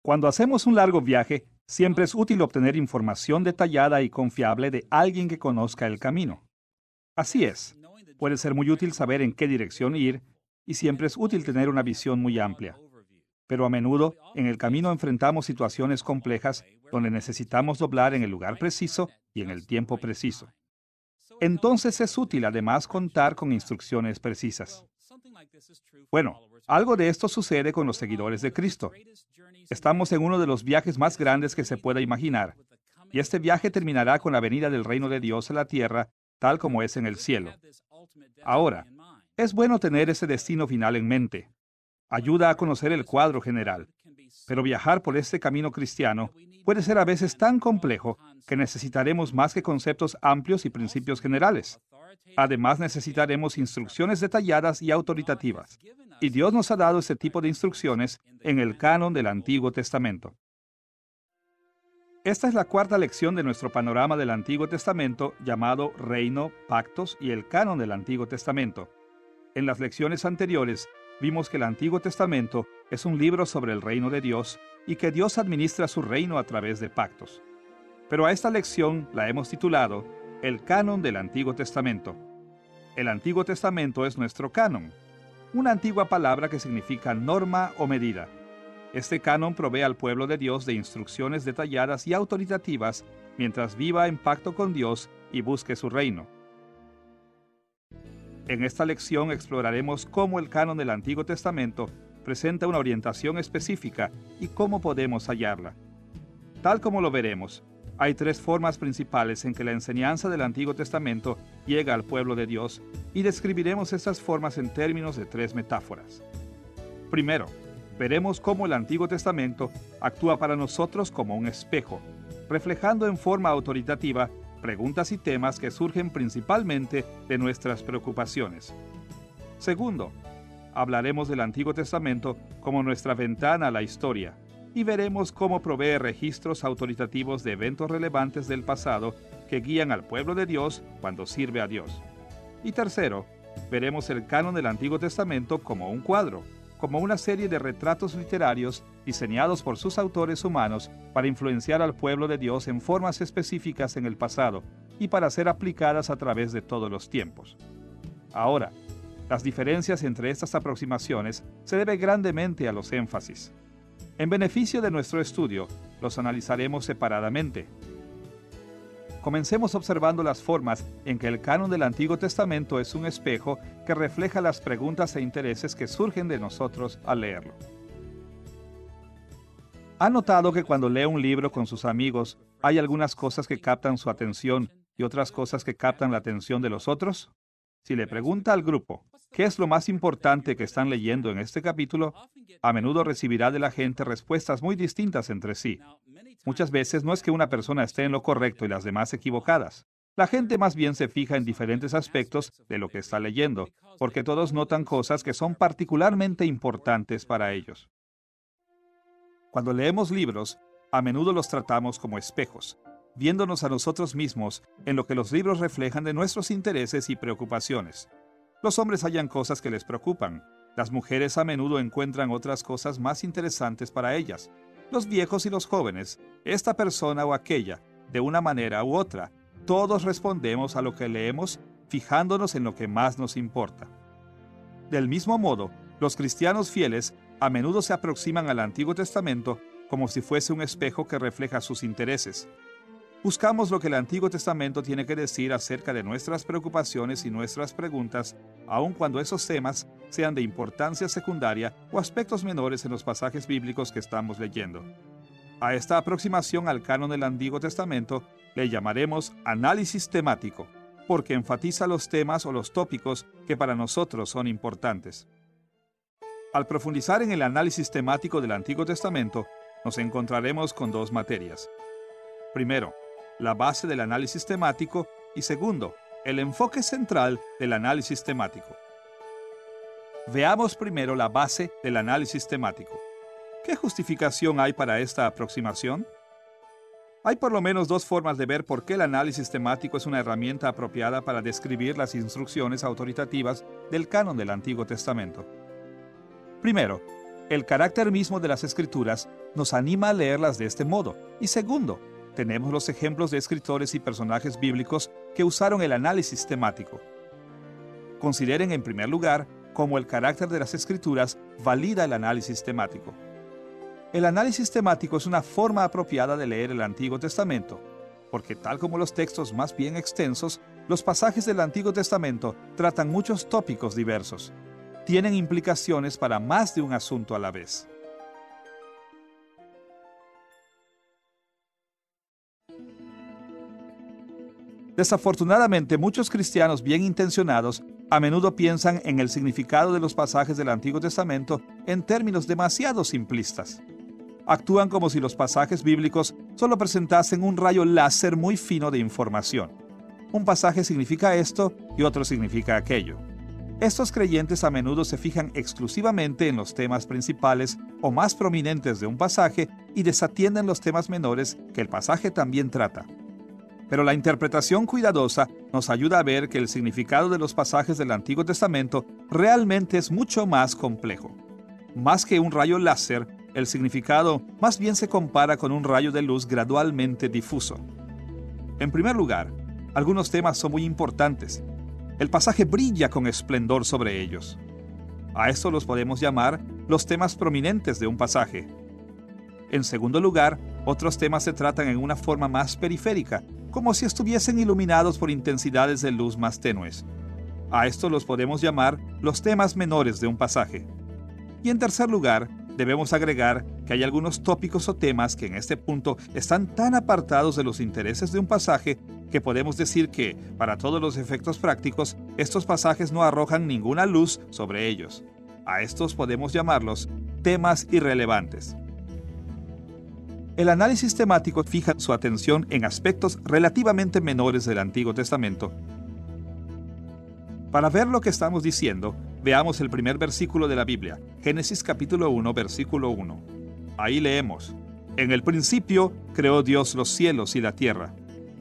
Cuando hacemos un largo viaje, siempre es útil obtener información detallada y confiable de alguien que conozca el camino. Así es, puede ser muy útil saber en qué dirección ir y siempre es útil tener una visión muy amplia. Pero a menudo, en el camino enfrentamos situaciones complejas donde necesitamos doblar en el lugar preciso y en el tiempo preciso. Entonces es útil además contar con instrucciones precisas. Bueno, algo de esto sucede con los seguidores de Cristo. Estamos en uno de los viajes más grandes que se pueda imaginar, y este viaje terminará con la venida del reino de Dios a la tierra, tal como es en el cielo. Ahora, es bueno tener ese destino final en mente. Ayuda a conocer el cuadro general. Pero viajar por este camino cristiano puede ser a veces tan complejo que necesitaremos más que conceptos amplios y principios generales. Además, necesitaremos instrucciones detalladas y autoritativas. Y Dios nos ha dado este tipo de instrucciones en el canon del Antiguo Testamento. Esta es la cuarta lección de nuestro panorama del Antiguo Testamento llamado Reino, Pactos y el canon del Antiguo Testamento. En las lecciones anteriores, vimos que el Antiguo Testamento es un libro sobre el reino de Dios y que Dios administra su reino a través de pactos. Pero a esta lección la hemos titulado El canon del Antiguo Testamento. El Antiguo Testamento es nuestro canon, una antigua palabra que significa norma o medida. Este canon provee al pueblo de Dios de instrucciones detalladas y autoritativas mientras viva en pacto con Dios y busque su reino. En esta lección exploraremos cómo el canon del Antiguo Testamento presenta una orientación específica y cómo podemos hallarla. Tal como lo veremos, hay tres formas principales en que la enseñanza del Antiguo Testamento llega al pueblo de Dios y describiremos estas formas en términos de tres metáforas. Primero, veremos cómo el Antiguo Testamento actúa para nosotros como un espejo, reflejando en forma autoritativa preguntas y temas que surgen principalmente de nuestras preocupaciones. Segundo, hablaremos del Antiguo Testamento como nuestra ventana a la historia y veremos cómo provee registros autoritativos de eventos relevantes del pasado que guían al pueblo de Dios cuando sirve a Dios. Y tercero, veremos el canon del Antiguo Testamento como un cuadro, como una serie de retratos literarios diseñados por sus autores humanos para influenciar al pueblo de Dios en formas específicas en el pasado y para ser aplicadas a través de todos los tiempos. Ahora, las diferencias entre estas aproximaciones se deben grandemente a los énfasis. En beneficio de nuestro estudio, los analizaremos separadamente. Comencemos observando las formas en que el canon del Antiguo Testamento es un espejo que refleja las preguntas e intereses que surgen de nosotros al leerlo. ¿Ha notado que cuando lee un libro con sus amigos, hay algunas cosas que captan su atención y otras cosas que captan la atención de los otros? Si le pregunta al grupo, ¿qué es lo más importante que están leyendo en este capítulo?, a menudo recibirá de la gente respuestas muy distintas entre sí. Muchas veces no es que una persona esté en lo correcto y las demás equivocadas. La gente más bien se fija en diferentes aspectos de lo que está leyendo, porque todos notan cosas que son particularmente importantes para ellos. Cuando leemos libros, a menudo los tratamos como espejos, viéndonos a nosotros mismos en lo que los libros reflejan de nuestros intereses y preocupaciones. Los hombres hallan cosas que les preocupan. Las mujeres a menudo encuentran otras cosas más interesantes para ellas. Los viejos y los jóvenes, esta persona o aquella, de una manera u otra, todos respondemos a lo que leemos fijándonos en lo que más nos importa. Del mismo modo, los cristianos fieles a menudo se aproximan al Antiguo Testamento como si fuese un espejo que refleja sus intereses. Buscamos lo que el Antiguo Testamento tiene que decir acerca de nuestras preocupaciones y nuestras preguntas, aun cuando esos temas sean de importancia secundaria o aspectos menores en los pasajes bíblicos que estamos leyendo. A esta aproximación al canon del Antiguo Testamento le llamaremos análisis temático, porque enfatiza los temas o los tópicos que para nosotros son importantes. Al profundizar en el análisis temático del Antiguo Testamento, nos encontraremos con dos materias. Primero, la base del análisis temático y segundo, el enfoque central del análisis temático. Veamos primero la base del análisis temático. ¿Qué justificación hay para esta aproximación? Hay por lo menos dos formas de ver por qué el análisis temático es una herramienta apropiada para describir las instrucciones autoritativas del canon del Antiguo Testamento. Primero, El carácter mismo de las Escrituras nos anima a leerlas de este modo. Y segundo, tenemos los ejemplos de escritores y personajes bíblicos que usaron el análisis temático. Consideren en primer lugar cómo el carácter de las Escrituras valida el análisis temático. El análisis temático es una forma apropiada de leer el Antiguo Testamento, porque tal como los textos más bien extensos, los pasajes del Antiguo Testamento tratan muchos tópicos diversos. Tienen implicaciones para más de un asunto a la vez. Desafortunadamente, muchos cristianos bien intencionados a menudo piensan en el significado de los pasajes del Antiguo Testamento en términos demasiado simplistas. Actúan como si los pasajes bíblicos solo presentasen un rayo láser muy fino de información. Un pasaje significa esto y otro significa aquello. Estos creyentes a menudo se fijan exclusivamente en los temas principales o más prominentes de un pasaje y desatienden los temas menores que el pasaje también trata. Pero la interpretación cuidadosa nos ayuda a ver que el significado de los pasajes del Antiguo Testamento realmente es mucho más complejo. Más que un rayo láser, el significado más bien se compara con un rayo de luz gradualmente difuso. En primer lugar, algunos temas son muy importantes. El pasaje brilla con esplendor sobre ellos. A esto los podemos llamar los temas prominentes de un pasaje. En segundo lugar, otros temas se tratan en una forma más periférica, como si estuviesen iluminados por intensidades de luz más tenues. A esto los podemos llamar los temas menores de un pasaje. Y en tercer lugar, debemos agregar que hay algunos tópicos o temas que en este punto están tan apartados de los intereses de un pasaje que podemos decir que, para todos los efectos prácticos, estos pasajes no arrojan ninguna luz sobre ellos. A estos podemos llamarlos temas irrelevantes. El análisis temático fija su atención en aspectos relativamente menores del Antiguo Testamento. Para ver lo que estamos diciendo, veamos el primer versículo de la Biblia, Génesis capítulo 1, versículo 1. Ahí leemos: En el principio creó Dios los cielos y la tierra.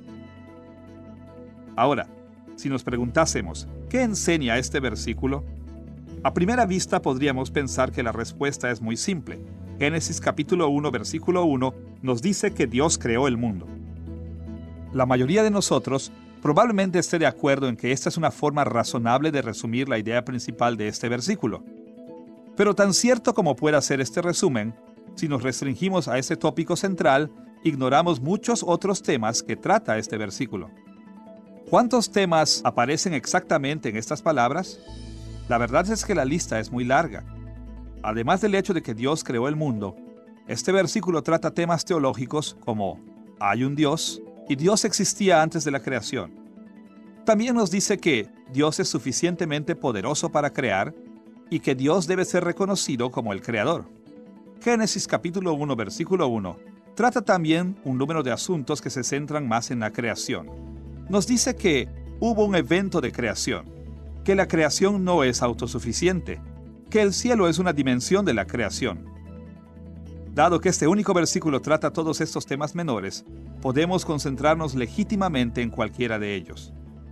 Ahora, si nos preguntásemos, ¿qué enseña este versículo? A primera vista podríamos pensar que la respuesta es muy simple. Génesis capítulo 1, versículo 1 nos dice que Dios creó el mundo. La mayoría de nosotros probablemente esté de acuerdo en que esta es una forma razonable de resumir la idea principal de este versículo. Pero tan cierto como pueda ser este resumen, si nos restringimos a ese tópico central, ignoramos muchos otros temas que trata este versículo. ¿Cuántos temas aparecen exactamente en estas palabras? La verdad es que la lista es muy larga. Además del hecho de que Dios creó el mundo, este versículo trata temas teológicos como hay un Dios y Dios existía antes de la creación. También nos dice que Dios es suficientemente poderoso para crear y que Dios debe ser reconocido como el creador. Génesis capítulo 1, versículo 1 trata también un número de asuntos que se centran más en la creación. Nos dice que hubo un evento de creación, que la creación no es autosuficiente, que el cielo es una dimensión de la creación. Dado que este único versículo trata todos estos temas menores, podemos concentrarnos legítimamente en cualquiera de ellos.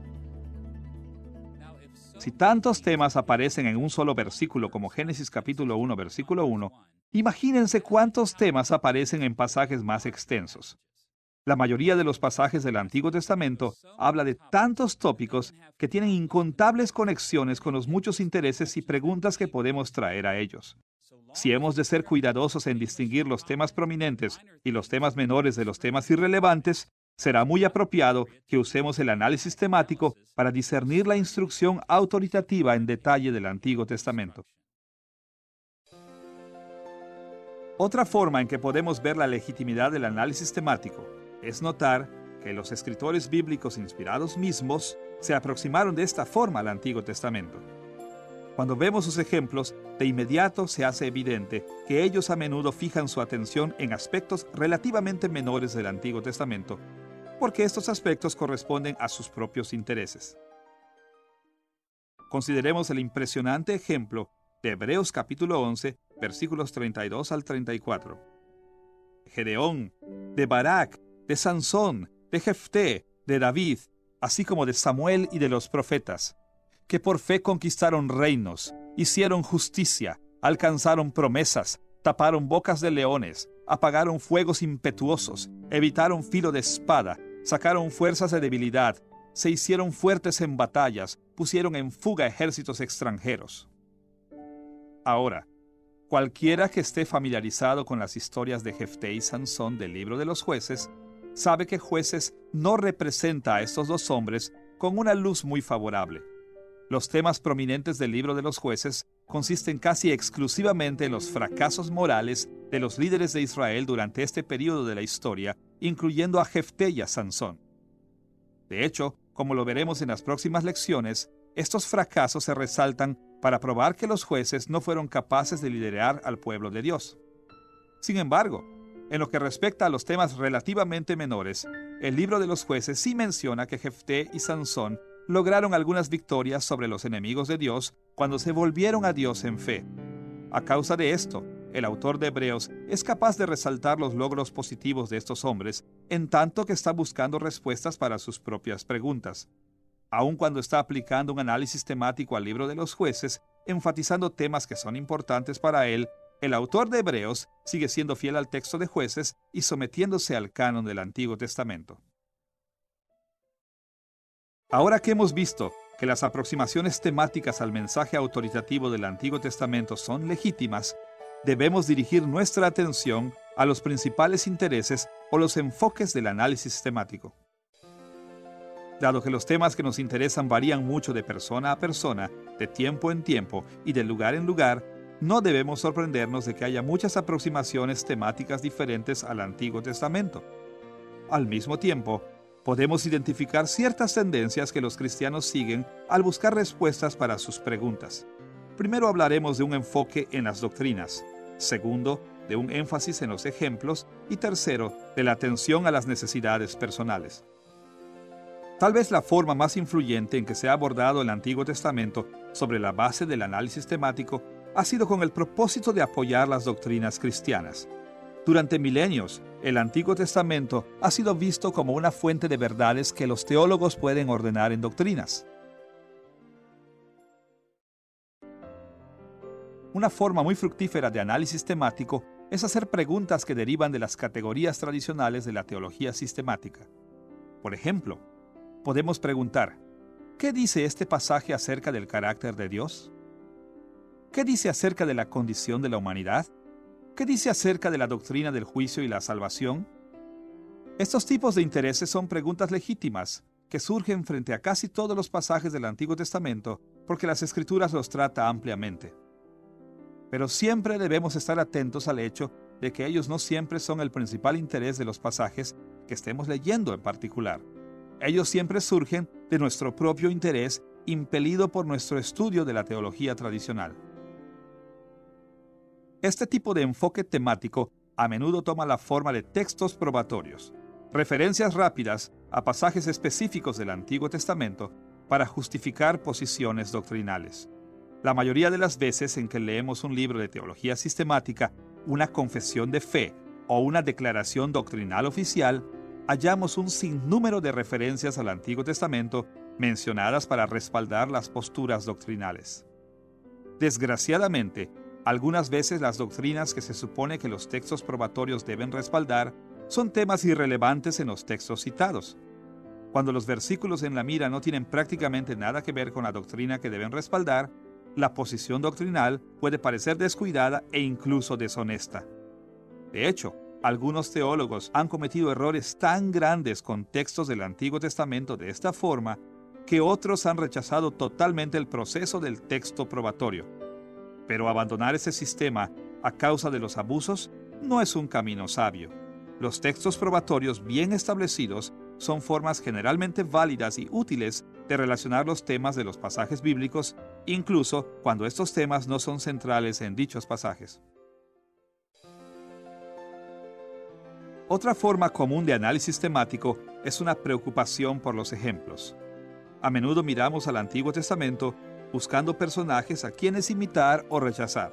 Si tantos temas aparecen en un solo versículo como Génesis capítulo 1, versículo 1, imagínense cuántos temas aparecen en pasajes más extensos. La mayoría de los pasajes del Antiguo Testamento habla de tantos tópicos que tienen incontables conexiones con los muchos intereses y preguntas que podemos traer a ellos. Si hemos de ser cuidadosos en distinguir los temas prominentes y los temas menores de los temas irrelevantes, será muy apropiado que usemos el análisis temático para discernir la instrucción autoritativa en detalle del Antiguo Testamento. Otra forma en que podemos ver la legitimidad del análisis temático es notar que los escritores bíblicos inspirados mismos se aproximaron de esta forma al Antiguo Testamento. Cuando vemos sus ejemplos, de inmediato se hace evidente que ellos a menudo fijan su atención en aspectos relativamente menores del Antiguo Testamento, porque estos aspectos corresponden a sus propios intereses. Consideremos el impresionante ejemplo de Hebreos capítulo 11, versículos 32 al 34. Gedeón, de Barak, de Sansón, de Jefté, de David, así como de Samuel y de los profetas, que por fe conquistaron reinos, hicieron justicia, alcanzaron promesas, taparon bocas de leones, apagaron fuegos impetuosos, evitaron filo de espada, sacaron fuerzas de debilidad, se hicieron fuertes en batallas, pusieron en fuga ejércitos extranjeros. Ahora, cualquiera que esté familiarizado con las historias de Jefté y Sansón del libro de los Jueces, sabe que Jueces no representa a estos dos hombres con una luz muy favorable. Los temas prominentes del libro de los Jueces consisten casi exclusivamente en los fracasos morales de los líderes de Israel durante este período de la historia, incluyendo a Jefté y a Sansón. De hecho, como lo veremos en las próximas lecciones, estos fracasos se resaltan para probar que los jueces no fueron capaces de liderar al pueblo de Dios. Sin embargo, en lo que respecta a los temas relativamente menores, el libro de los Jueces sí menciona que Jefté y Sansón lograron algunas victorias sobre los enemigos de Dios cuando se volvieron a Dios en fe. A causa de esto, el autor de Hebreos es capaz de resaltar los logros positivos de estos hombres, en tanto que está buscando respuestas para sus propias preguntas. Aun cuando está aplicando un análisis temático al libro de los Jueces, enfatizando temas que son importantes para él, el autor de Hebreos sigue siendo fiel al texto de Jueces y sometiéndose al canon del Antiguo Testamento. Ahora que hemos visto que las aproximaciones temáticas al mensaje autoritativo del Antiguo Testamento son legítimas, debemos dirigir nuestra atención a los principales intereses o los enfoques del análisis temático. Dado que los temas que nos interesan varían mucho de persona a persona, de tiempo en tiempo y de lugar en lugar, no debemos sorprendernos de que haya muchas aproximaciones temáticas diferentes al Antiguo Testamento. Al mismo tiempo, podemos identificar ciertas tendencias que los cristianos siguen al buscar respuestas para sus preguntas. Primero hablaremos de un enfoque en las doctrinas. Segundo, de un énfasis en los ejemplos. Y tercero, de la atención a las necesidades personales. Tal vez la forma más influyente en que se ha abordado el Antiguo Testamento sobre la base del análisis temático ha sido con el propósito de apoyar las doctrinas cristianas. Durante milenios, el Antiguo Testamento ha sido visto como una fuente de verdades que los teólogos pueden ordenar en doctrinas. Una forma muy fructífera de análisis temático es hacer preguntas que derivan de las categorías tradicionales de la teología sistemática. Por ejemplo, podemos preguntar, ¿qué dice este pasaje acerca del carácter de Dios? ¿Qué dice acerca de la condición de la humanidad? ¿Qué dice acerca de la doctrina del juicio y la salvación? Estos tipos de intereses son preguntas legítimas que surgen frente a casi todos los pasajes del Antiguo Testamento porque las Escrituras los trata ampliamente. Pero siempre debemos estar atentos al hecho de que ellos no siempre son el principal interés de los pasajes que estemos leyendo en particular. Ellos siempre surgen de nuestro propio interés, impelido por nuestro estudio de la teología tradicional. Este tipo de enfoque temático a menudo toma la forma de textos probatorios, referencias rápidas a pasajes específicos del Antiguo Testamento para justificar posiciones doctrinales. La mayoría de las veces en que leemos un libro de teología sistemática, una confesión de fe o una declaración doctrinal oficial, hallamos un sinnúmero de referencias al Antiguo Testamento mencionadas para respaldar las posturas doctrinales. Desgraciadamente, algunas veces las doctrinas que se supone que los textos probatorios deben respaldar son temas irrelevantes en los textos citados. Cuando los versículos en la mira no tienen prácticamente nada que ver con la doctrina que deben respaldar, la posición doctrinal puede parecer descuidada e incluso deshonesta. De hecho, algunos teólogos han cometido errores tan grandes con textos del Antiguo Testamento de esta forma que otros han rechazado totalmente el proceso del texto probatorio. Pero abandonar ese sistema a causa de los abusos no es un camino sabio. Los textos probatorios bien establecidos son formas generalmente válidas y útiles de relacionar los temas de los pasajes bíblicos, incluso cuando estos temas no son centrales en dichos pasajes. Otra forma común de análisis temático es una preocupación por los ejemplos. A menudo miramos al Antiguo Testamento buscando personajes a quienes imitar o rechazar.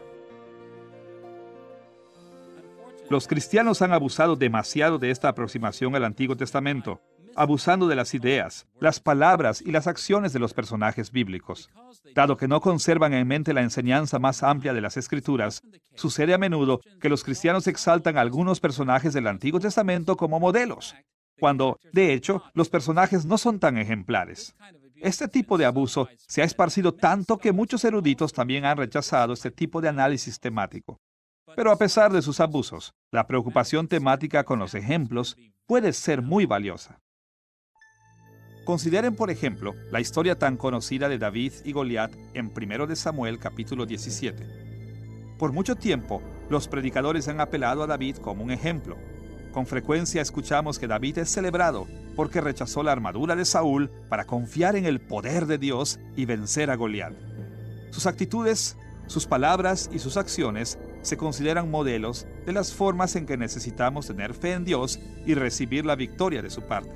Los cristianos han abusado demasiado de esta aproximación al Antiguo Testamento. abusando de las ideas, las palabras y las acciones de los personajes bíblicos. Dado que no conservan en mente la enseñanza más amplia de las Escrituras, sucede a menudo que los cristianos exaltan a algunos personajes del Antiguo Testamento como modelos, cuando, de hecho, los personajes no son tan ejemplares. Este tipo de abuso se ha esparcido tanto que muchos eruditos también han rechazado este tipo de análisis temático. Pero a pesar de sus abusos, la preocupación temática con los ejemplos puede ser muy valiosa. Consideren, por ejemplo, la historia tan conocida de David y Goliat en 1 de Samuel capítulo 17. Por mucho tiempo, los predicadores han apelado a David como un ejemplo. Con frecuencia escuchamos que David es celebrado porque rechazó la armadura de Saúl para confiar en el poder de Dios y vencer a Goliat. Sus actitudes, sus palabras y sus acciones se consideran modelos de las formas en que necesitamos tener fe en Dios y recibir la victoria de su parte.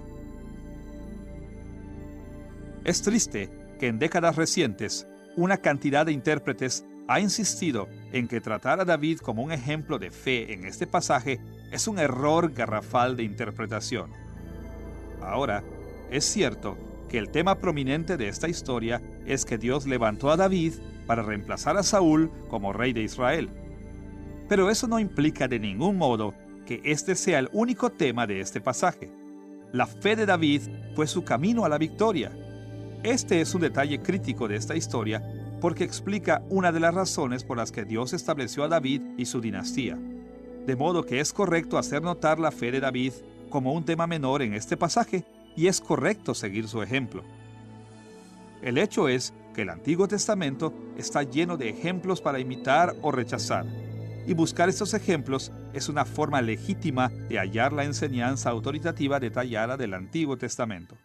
Es triste que en décadas recientes, una cantidad de intérpretes ha insistido en que tratar a David como un ejemplo de fe en este pasaje es un error garrafal de interpretación. Ahora, es cierto que el tema prominente de esta historia es que Dios levantó a David para reemplazar a Saúl como rey de Israel. Pero eso no implica de ningún modo que este sea el único tema de este pasaje. La fe de David fue su camino a la victoria. Este es un detalle crítico de esta historia porque explica una de las razones por las que Dios estableció a David y su dinastía. De modo que es correcto hacer notar la fe de David como un tema menor en este pasaje y es correcto seguir su ejemplo. El hecho es que el Antiguo Testamento está lleno de ejemplos para imitar o rechazar, y buscar estos ejemplos es una forma legítima de hallar la enseñanza autoritativa detallada del Antiguo Testamento.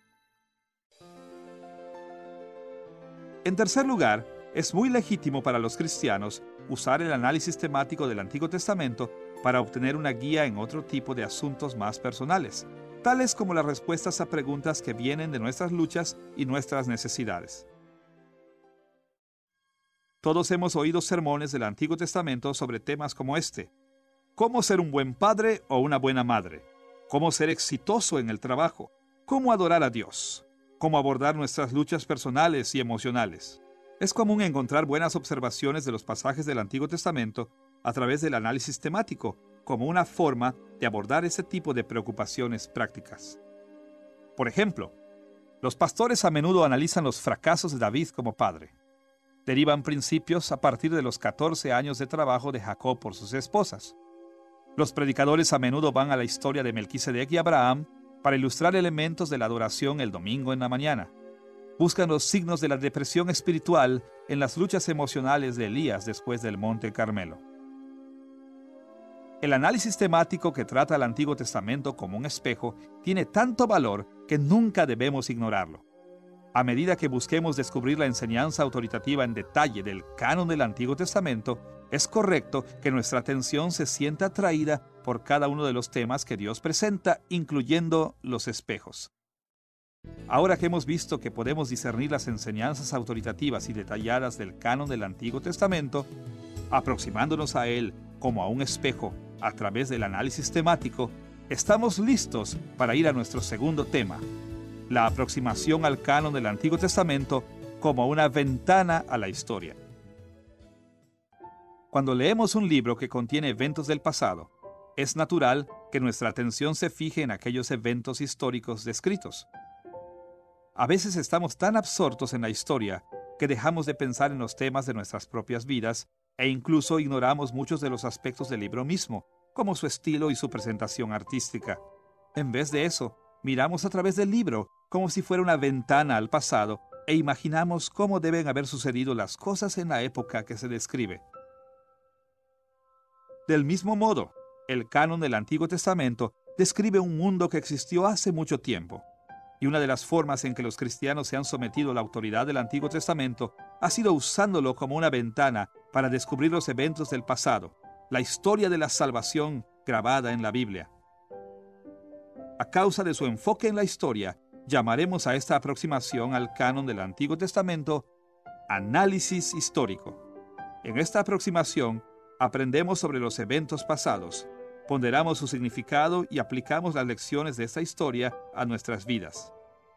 En tercer lugar, es muy legítimo para los cristianos usar el análisis temático del Antiguo Testamento para obtener una guía en otro tipo de asuntos más personales, tales como las respuestas a preguntas que vienen de nuestras luchas y nuestras necesidades. Todos hemos oído sermones del Antiguo Testamento sobre temas como este: cómo ser un buen padre o una buena madre, cómo ser exitoso en el trabajo, cómo adorar a Dios, cómo abordar nuestras luchas personales y emocionales. Es común encontrar buenas observaciones de los pasajes del Antiguo Testamento a través del análisis temático como una forma de abordar ese tipo de preocupaciones prácticas. Por ejemplo, los pastores a menudo analizan los fracasos de David como padre. Derivan principios a partir de los 14 años de trabajo de Jacob por sus esposas. Los predicadores a menudo van a la historia de Melquisedec y Abraham para ilustrar elementos de la adoración el domingo en la mañana. Buscan los signos de la depresión espiritual en las luchas emocionales de Elías después del Monte Carmelo. El análisis temático que trata el Antiguo Testamento como un espejo tiene tanto valor que nunca debemos ignorarlo. A medida que busquemos descubrir la enseñanza autoritativa en detalle del canon del Antiguo Testamento, es correcto que nuestra atención se sienta atraída por cada uno de los temas que Dios presenta, incluyendo los espejos. Ahora que hemos visto que podemos discernir las enseñanzas autoritativas y detalladas del canon del Antiguo Testamento, aproximándonos a él como a un espejo a través del análisis temático, estamos listos para ir a nuestro segundo tema: la aproximación al canon del Antiguo Testamento como una ventana a la historia. Cuando leemos un libro que contiene eventos del pasado, es natural que nuestra atención se fije en aquellos eventos históricos descritos. A veces estamos tan absortos en la historia que dejamos de pensar en los temas de nuestras propias vidas e incluso ignoramos muchos de los aspectos del libro mismo, como su estilo y su presentación artística. En vez de eso, miramos a través del libro como si fuera una ventana al pasado e imaginamos cómo deben haber sucedido las cosas en la época que se describe. Del mismo modo, el canon del Antiguo Testamento describe un mundo que existió hace mucho tiempo. Y una de las formas en que los cristianos se han sometido a la autoridad del Antiguo Testamento ha sido usándolo como una ventana para descubrir los eventos del pasado, la historia de la salvación grabada en la Biblia. A causa de su enfoque en la historia, llamaremos a esta aproximación al canon del Antiguo Testamento análisis histórico. En esta aproximación, aprendemos sobre los eventos pasados, ponderamos su significado y aplicamos las lecciones de esta historia a nuestras vidas.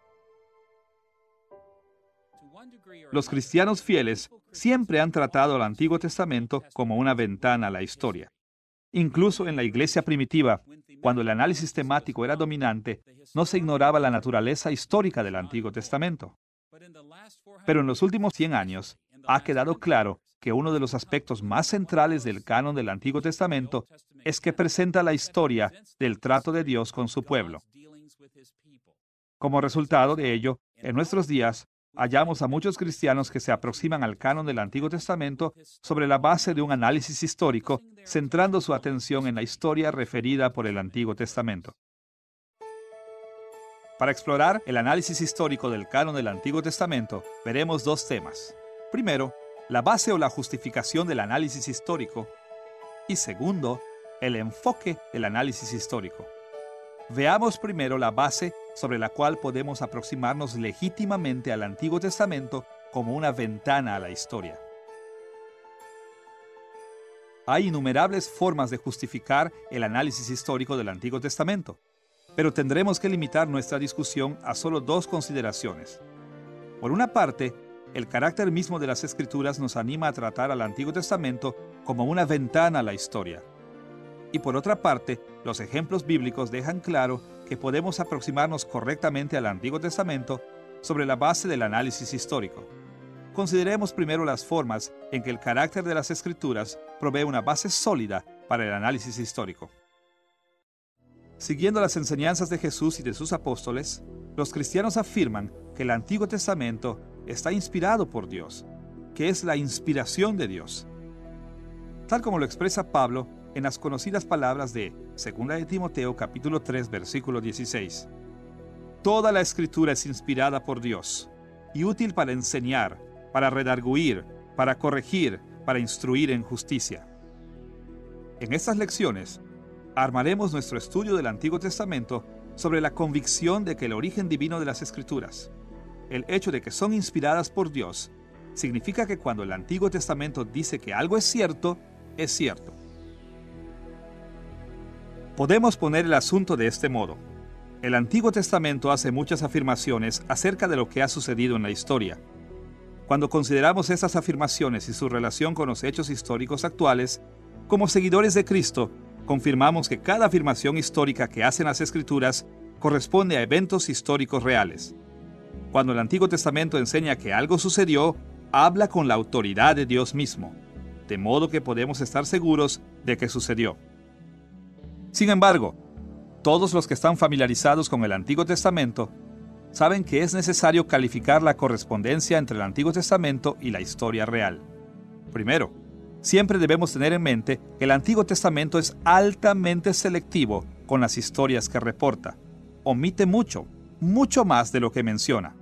Los cristianos fieles siempre han tratado al Antiguo Testamento como una ventana a la historia. Incluso en la iglesia primitiva, cuando el análisis temático era dominante, no se ignoraba la naturaleza histórica del Antiguo Testamento. Pero en los últimos 100 años, ha quedado claro que uno de los aspectos más centrales del canon del Antiguo Testamento es que presenta la historia del trato de Dios con su pueblo. Como resultado de ello, en nuestros días, hallamos a muchos cristianos que se aproximan al canon del Antiguo Testamento sobre la base de un análisis histórico, centrando su atención en la historia referida por el Antiguo Testamento. Para explorar el análisis histórico del canon del Antiguo Testamento, veremos dos temas. Primero, la base o la justificación del análisis histórico. Y segundo, el enfoque del análisis histórico. Veamos primero la base sobre la cual podemos aproximarnos legítimamente al Antiguo Testamento como una ventana a la historia. Hay innumerables formas de justificar el análisis histórico del Antiguo Testamento, pero tendremos que limitar nuestra discusión a solo dos consideraciones. Por una parte, el carácter mismo de las Escrituras nos anima a tratar al Antiguo Testamento como una ventana a la historia. Y por otra parte, los ejemplos bíblicos dejan claro que podemos aproximarnos correctamente al Antiguo Testamento sobre la base del análisis histórico. Consideremos primero las formas en que el carácter de las Escrituras provee una base sólida para el análisis histórico. Siguiendo las enseñanzas de Jesús y de sus apóstoles, los cristianos afirman que el Antiguo Testamento está inspirado por Dios, que es la inspiración de Dios. Tal como lo expresa Pablo en las conocidas palabras de 2 de Timoteo capítulo 3 versículo 16. Toda la Escritura es inspirada por Dios y útil para enseñar, para redarguir, para corregir, para instruir en justicia. En estas lecciones, armaremos nuestro estudio del Antiguo Testamento sobre la convicción de que el origen divino de las Escrituras, el hecho de que son inspiradas por Dios, significa que cuando el Antiguo Testamento dice que algo es cierto, es cierto. Podemos poner el asunto de este modo. El Antiguo Testamento hace muchas afirmaciones acerca de lo que ha sucedido en la historia. Cuando consideramos esas afirmaciones y su relación con los hechos históricos actuales, como seguidores de Cristo, confirmamos que cada afirmación histórica que hacen las Escrituras corresponde a eventos históricos reales. Cuando el Antiguo Testamento enseña que algo sucedió, habla con la autoridad de Dios mismo, de modo que podemos estar seguros de que sucedió. Sin embargo, todos los que están familiarizados con el Antiguo Testamento saben que es necesario calificar la correspondencia entre el Antiguo Testamento y la historia real. Primero, siempre debemos tener en mente que el Antiguo Testamento es altamente selectivo con las historias que reporta. Omite mucho más de lo que menciona.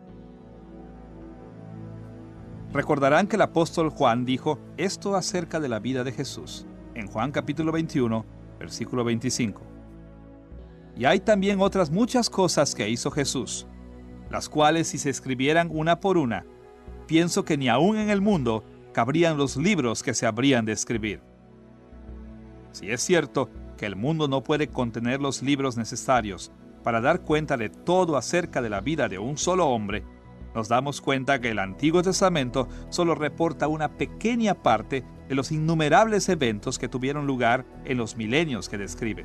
Recordarán que el apóstol Juan dijo esto acerca de la vida de Jesús, en Juan capítulo 21, versículo 25. Y hay también otras muchas cosas que hizo Jesús, las cuales si se escribieran una por una, pienso que ni aún en el mundo cabrían los libros que se habrían de escribir. Si es cierto que el mundo no puede contener los libros necesarios para dar cuenta de todo acerca de la vida de un solo hombre, nos damos cuenta que el Antiguo Testamento solo reporta una pequeña parte de los innumerables eventos que tuvieron lugar en los milenios que describe.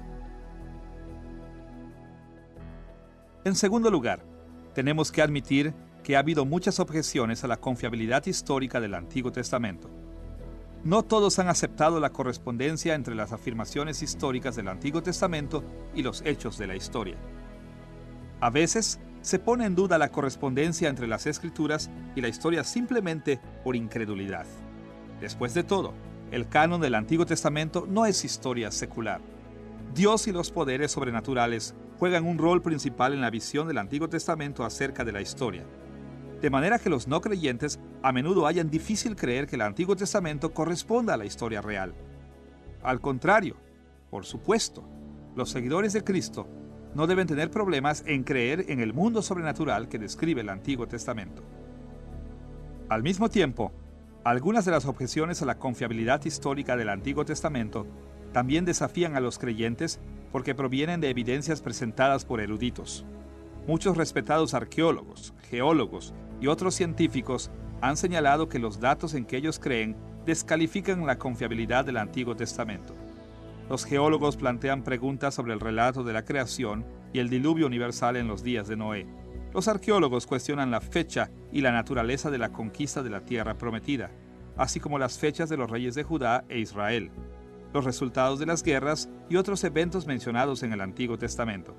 En segundo lugar, tenemos que admitir que ha habido muchas objeciones a la confiabilidad histórica del Antiguo Testamento. No todos han aceptado la correspondencia entre las afirmaciones históricas del Antiguo Testamento y los hechos de la historia. A veces, se pone en duda la correspondencia entre las Escrituras y la historia simplemente por incredulidad. Después de todo, el canon del Antiguo Testamento no es historia secular. Dios y los poderes sobrenaturales juegan un rol principal en la visión del Antiguo Testamento acerca de la historia. De manera que los no creyentes a menudo hallan difícil creer que el Antiguo Testamento corresponda a la historia real. Al contrario, por supuesto, los seguidores de Cristo no deben tener problemas en creer en el mundo sobrenatural que describe el Antiguo Testamento. Al mismo tiempo, algunas de las objeciones a la confiabilidad histórica del Antiguo Testamento también desafían a los creyentes porque provienen de evidencias presentadas por eruditos. Muchos respetados arqueólogos, geólogos y otros científicos han señalado que los datos en que ellos creen descalifican la confiabilidad del Antiguo Testamento. Los geólogos plantean preguntas sobre el relato de la creación y el diluvio universal en los días de Noé. Los arqueólogos cuestionan la fecha y la naturaleza de la conquista de la tierra prometida, así como las fechas de los reyes de Judá e Israel, los resultados de las guerras y otros eventos mencionados en el Antiguo Testamento.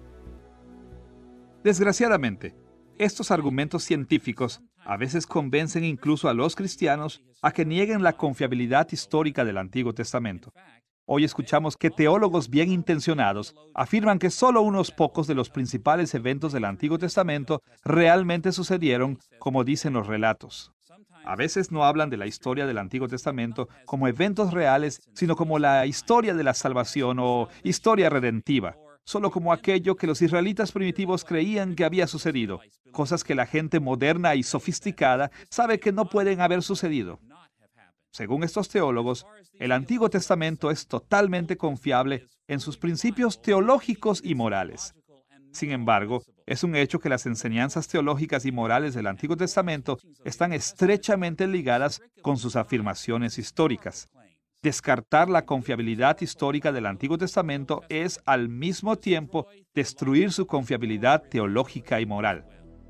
Desgraciadamente, estos argumentos científicos a veces convencen incluso a los cristianos a que nieguen la confiabilidad histórica del Antiguo Testamento. Hoy escuchamos que teólogos bien intencionados afirman que solo unos pocos de los principales eventos del Antiguo Testamento realmente sucedieron, como dicen los relatos. A veces no hablan de la historia del Antiguo Testamento como eventos reales, sino como la historia de la salvación o historia redentiva, solo como aquello que los israelitas primitivos creían que había sucedido, cosas que la gente moderna y sofisticada sabe que no pueden haber sucedido. Según estos teólogos, el Antiguo Testamento es totalmente confiable en sus principios teológicos y morales. Sin embargo, es un hecho que las enseñanzas teológicas y morales del Antiguo Testamento están estrechamente ligadas con sus afirmaciones históricas. Descartar la confiabilidad histórica del Antiguo Testamento es, al mismo tiempo, destruir su confiabilidad teológica y moral.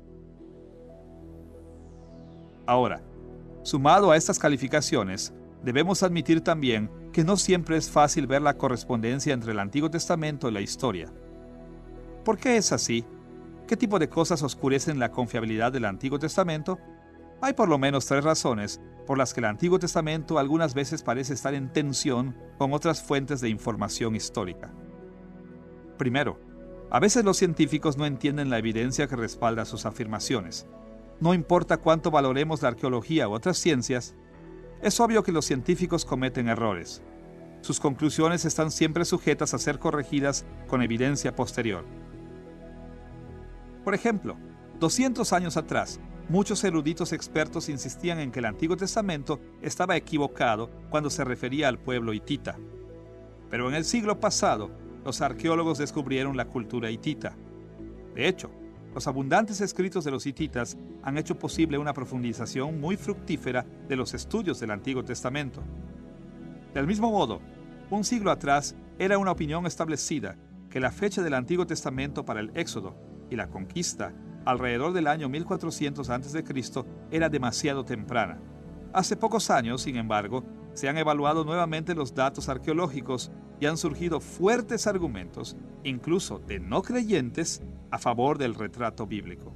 Ahora, sumado a estas calificaciones, debemos admitir también que no siempre es fácil ver la correspondencia entre el Antiguo Testamento y la historia. ¿Por qué es así? ¿Qué tipo de cosas oscurecen la confiabilidad del Antiguo Testamento? Hay por lo menos 3 razones por las que el Antiguo Testamento algunas veces parece estar en tensión con otras fuentes de información histórica. Primero, a veces los científicos no entienden la evidencia que respalda sus afirmaciones. No importa cuánto valoremos la arqueología u otras ciencias, es obvio que los científicos cometen errores. Sus conclusiones están siempre sujetas a ser corregidas con evidencia posterior. Por ejemplo, 200 años atrás, muchos eruditos expertos insistían en que el Antiguo Testamento estaba equivocado cuando se refería al pueblo hitita. Pero en el siglo pasado, los arqueólogos descubrieron la cultura hitita. De hecho, los abundantes escritos de los hititas han hecho posible una profundización muy fructífera de los estudios del Antiguo Testamento. Del mismo modo, un siglo atrás era una opinión establecida que la fecha del Antiguo Testamento para el Éxodo y la conquista, alrededor del año 1400 a.C., era demasiado temprana. Hace pocos años, sin embargo, se han evaluado nuevamente los datos arqueológicos y han surgido fuertes argumentos, incluso de no creyentes, a favor del retrato bíblico.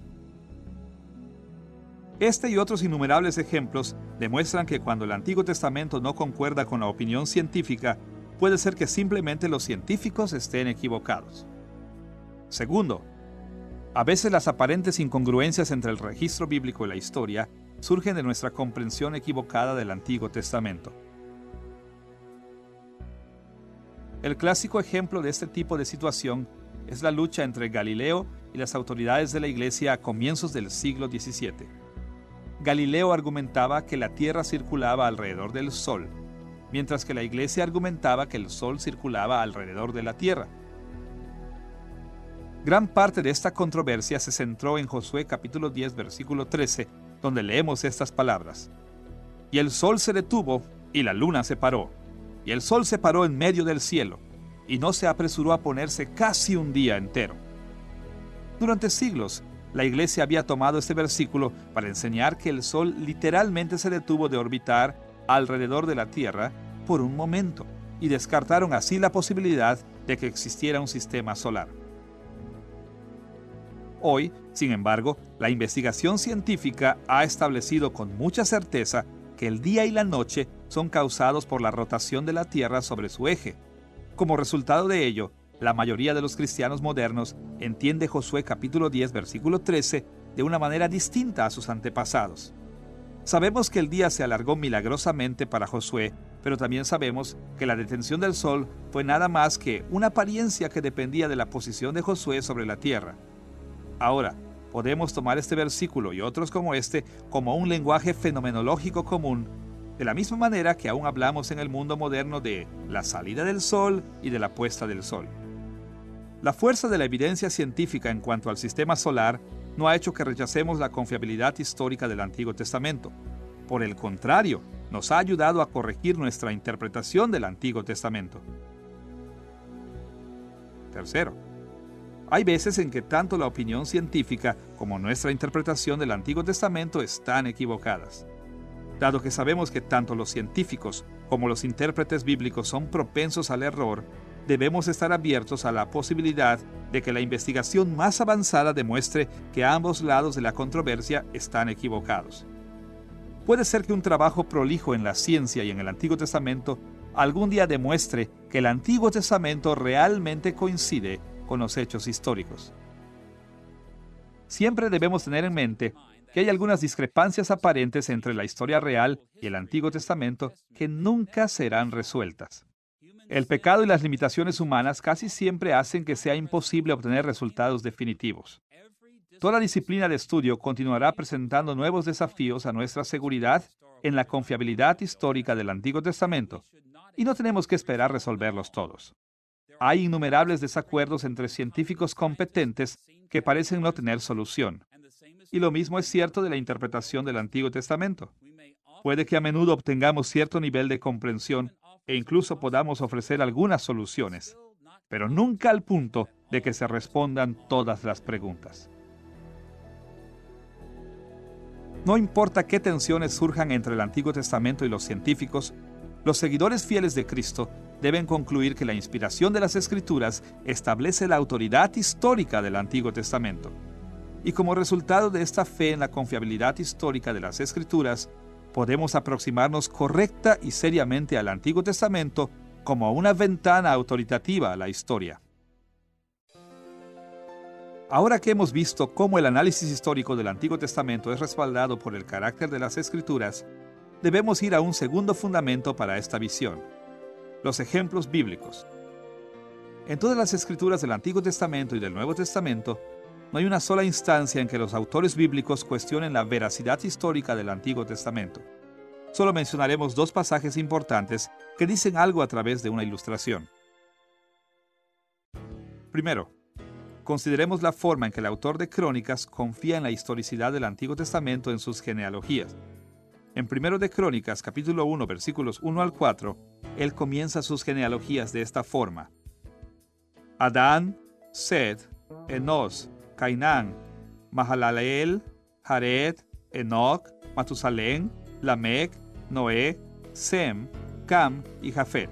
Este y otros innumerables ejemplos demuestran que cuando el Antiguo Testamento no concuerda con la opinión científica, puede ser que simplemente los científicos estén equivocados. Segundo, a veces las aparentes incongruencias entre el registro bíblico y la historia surgen de nuestra comprensión equivocada del Antiguo Testamento. El clásico ejemplo de este tipo de situación es la lucha entre Galileo y las autoridades de la Iglesia a comienzos del siglo XVII. Galileo argumentaba que la Tierra circulaba alrededor del Sol, mientras que la Iglesia argumentaba que el Sol circulaba alrededor de la Tierra. Gran parte de esta controversia se centró en Josué capítulo 10, versículo 13, donde leemos estas palabras. Y el sol se detuvo y la luna se paró, y el sol se paró en medio del cielo, y no se apresuró a ponerse casi un día entero. Durante siglos, la Iglesia había tomado este versículo para enseñar que el sol literalmente se detuvo de orbitar alrededor de la Tierra por un momento, y descartaron así la posibilidad de que existiera un sistema solar. Hoy, sin embargo, la investigación científica ha establecido con mucha certeza que el día y la noche son causados por la rotación de la Tierra sobre su eje. Como resultado de ello, la mayoría de los cristianos modernos entiende Josué capítulo 10, versículo 13 de una manera distinta a sus antepasados. Sabemos que el día se alargó milagrosamente para Josué, pero también sabemos que la detención del sol fue nada más que una apariencia que dependía de la posición de Josué sobre la tierra. Ahora, podemos tomar este versículo y otros como este como un lenguaje fenomenológico común De la misma manera que aún hablamos en el mundo moderno de la salida del sol y de la puesta del sol. La fuerza de la evidencia científica en cuanto al sistema solar no ha hecho que rechacemos la confiabilidad histórica del Antiguo Testamento. Por el contrario, nos ha ayudado a corregir nuestra interpretación del Antiguo Testamento. Tercero, hay veces en que tanto la opinión científica como nuestra interpretación del Antiguo Testamento están equivocadas. Dado que sabemos que tanto los científicos como los intérpretes bíblicos son propensos al error, debemos estar abiertos a la posibilidad de que la investigación más avanzada demuestre que ambos lados de la controversia están equivocados. Puede ser que un trabajo prolijo en la ciencia y en el Antiguo Testamento algún día demuestre que el Antiguo Testamento realmente coincide con los hechos históricos. Siempre debemos tener en mente que hay algunas discrepancias aparentes entre la historia real y el Antiguo Testamento que nunca serán resueltas. El pecado y las limitaciones humanas casi siempre hacen que sea imposible obtener resultados definitivos. Toda disciplina de estudio continuará presentando nuevos desafíos a nuestra seguridad en la confiabilidad histórica del Antiguo Testamento, y no tenemos que esperar resolverlos todos. Hay innumerables desacuerdos entre científicos competentes que parecen no tener solución. Y lo mismo es cierto de la interpretación del Antiguo Testamento. Puede que a menudo obtengamos cierto nivel de comprensión e incluso podamos ofrecer algunas soluciones, pero nunca al punto de que se respondan todas las preguntas. No importa qué tensiones surjan entre el Antiguo Testamento y los científicos, los seguidores fieles de Cristo deben concluir que la inspiración de las Escrituras establece la autoridad histórica del Antiguo Testamento. Y como resultado de esta fe en la confiabilidad histórica de las Escrituras, podemos aproximarnos correcta y seriamente al Antiguo Testamento como una ventana autoritativa a la historia. Ahora que hemos visto cómo el análisis histórico del Antiguo Testamento es respaldado por el carácter de las Escrituras, debemos ir a un segundo fundamento para esta visión: los ejemplos bíblicos. En todas las Escrituras del Antiguo Testamento y del Nuevo Testamento, no hay una sola instancia en que los autores bíblicos cuestionen la veracidad histórica del Antiguo Testamento. Solo mencionaremos dos pasajes importantes que dicen algo a través de una ilustración. Primero, consideremos la forma en que el autor de Crónicas confía en la historicidad del Antiguo Testamento en sus genealogías. En 1 de Crónicas, capítulo 1, versículos 1 al 4, él comienza sus genealogías de esta forma: Adán, Sed, Enos, Cainán, Mahalaleel, Jared, Enoc, Matusalén, Lamec, Noé, Sem, Cam y Jafet.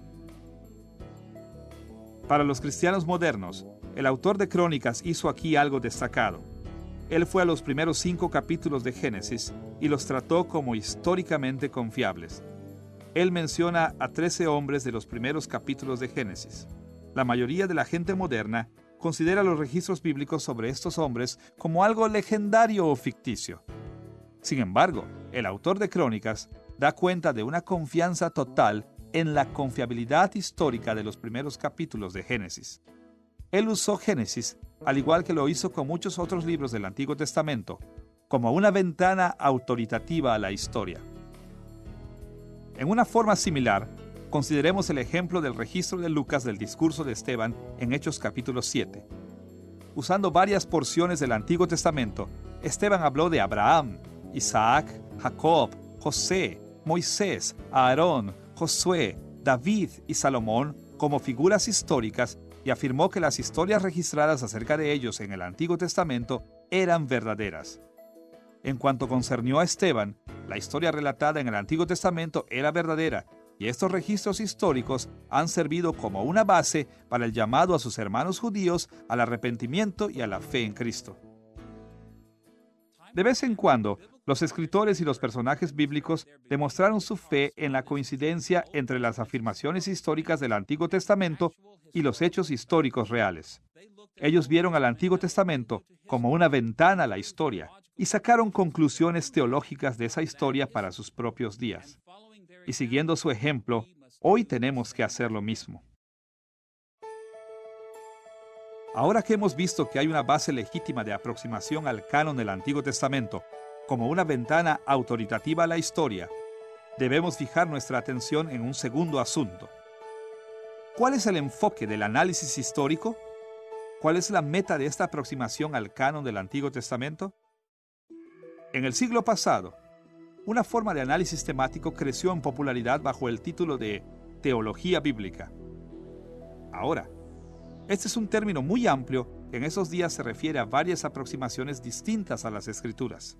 Para los cristianos modernos, el autor de Crónicas hizo aquí algo destacado. Él fue a los primeros 5 capítulos de Génesis y los trató como históricamente confiables. Él menciona a 13 hombres de los primeros capítulos de Génesis. La mayoría de la gente moderna considera los registros bíblicos sobre estos hombres como algo legendario o ficticio. Sin embargo, el autor de Crónicas da cuenta de una confianza total en la confiabilidad histórica de los primeros capítulos de Génesis. Él usó Génesis, al igual que lo hizo con muchos otros libros del Antiguo Testamento, como una ventana autoritativa a la historia. En una forma similar, consideremos el ejemplo del registro de Lucas del discurso de Esteban en Hechos capítulo 7. Usando varias porciones del Antiguo Testamento, Esteban habló de Abraham, Isaac, Jacob, José, Moisés, Aarón, Josué, David y Salomón como figuras históricas y afirmó que las historias registradas acerca de ellos en el Antiguo Testamento eran verdaderas. En cuanto concernió a Esteban, la historia relatada en el Antiguo Testamento era verdadera, y estos registros históricos han servido como una base para el llamado a sus hermanos judíos al arrepentimiento y a la fe en Cristo. De vez en cuando, los escritores y los personajes bíblicos demostraron su fe en la coincidencia entre las afirmaciones históricas del Antiguo Testamento y los hechos históricos reales. Ellos vieron al Antiguo Testamento como una ventana a la historia y sacaron conclusiones teológicas de esa historia para sus propios días. Y siguiendo su ejemplo, hoy tenemos que hacer lo mismo. Ahora que hemos visto que hay una base legítima de aproximación al canon del Antiguo Testamento como una ventana autoritativa a la historia, debemos fijar nuestra atención en un segundo asunto. ¿Cuál es el enfoque del análisis histórico? ¿Cuál es la meta de esta aproximación al canon del Antiguo Testamento? En el siglo pasado, una forma de análisis temático creció en popularidad bajo el título de teología bíblica. Ahora, este es un término muy amplio que en esos días se refiere a varias aproximaciones distintas a las Escrituras.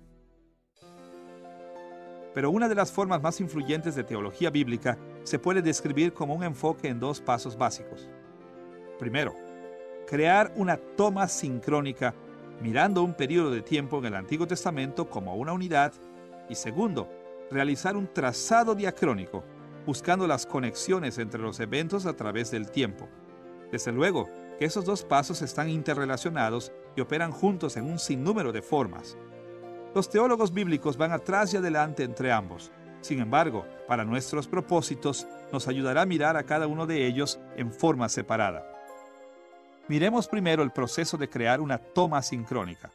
Pero una de las formas más influyentes de teología bíblica se puede describir como un enfoque en dos pasos básicos. Primero, crear una toma sincrónica mirando un periodo de tiempo en el Antiguo Testamento como una unidad. Y segundo, realizar un trazado diacrónico, buscando las conexiones entre los eventos a través del tiempo. Desde luego que esos dos pasos están interrelacionados y operan juntos en un sinnúmero de formas. Los teólogos bíblicos van atrás y adelante entre ambos. Sin embargo, para nuestros propósitos, nos ayudará a mirar a cada uno de ellos en forma separada. Miremos primero el proceso de crear una toma sincrónica.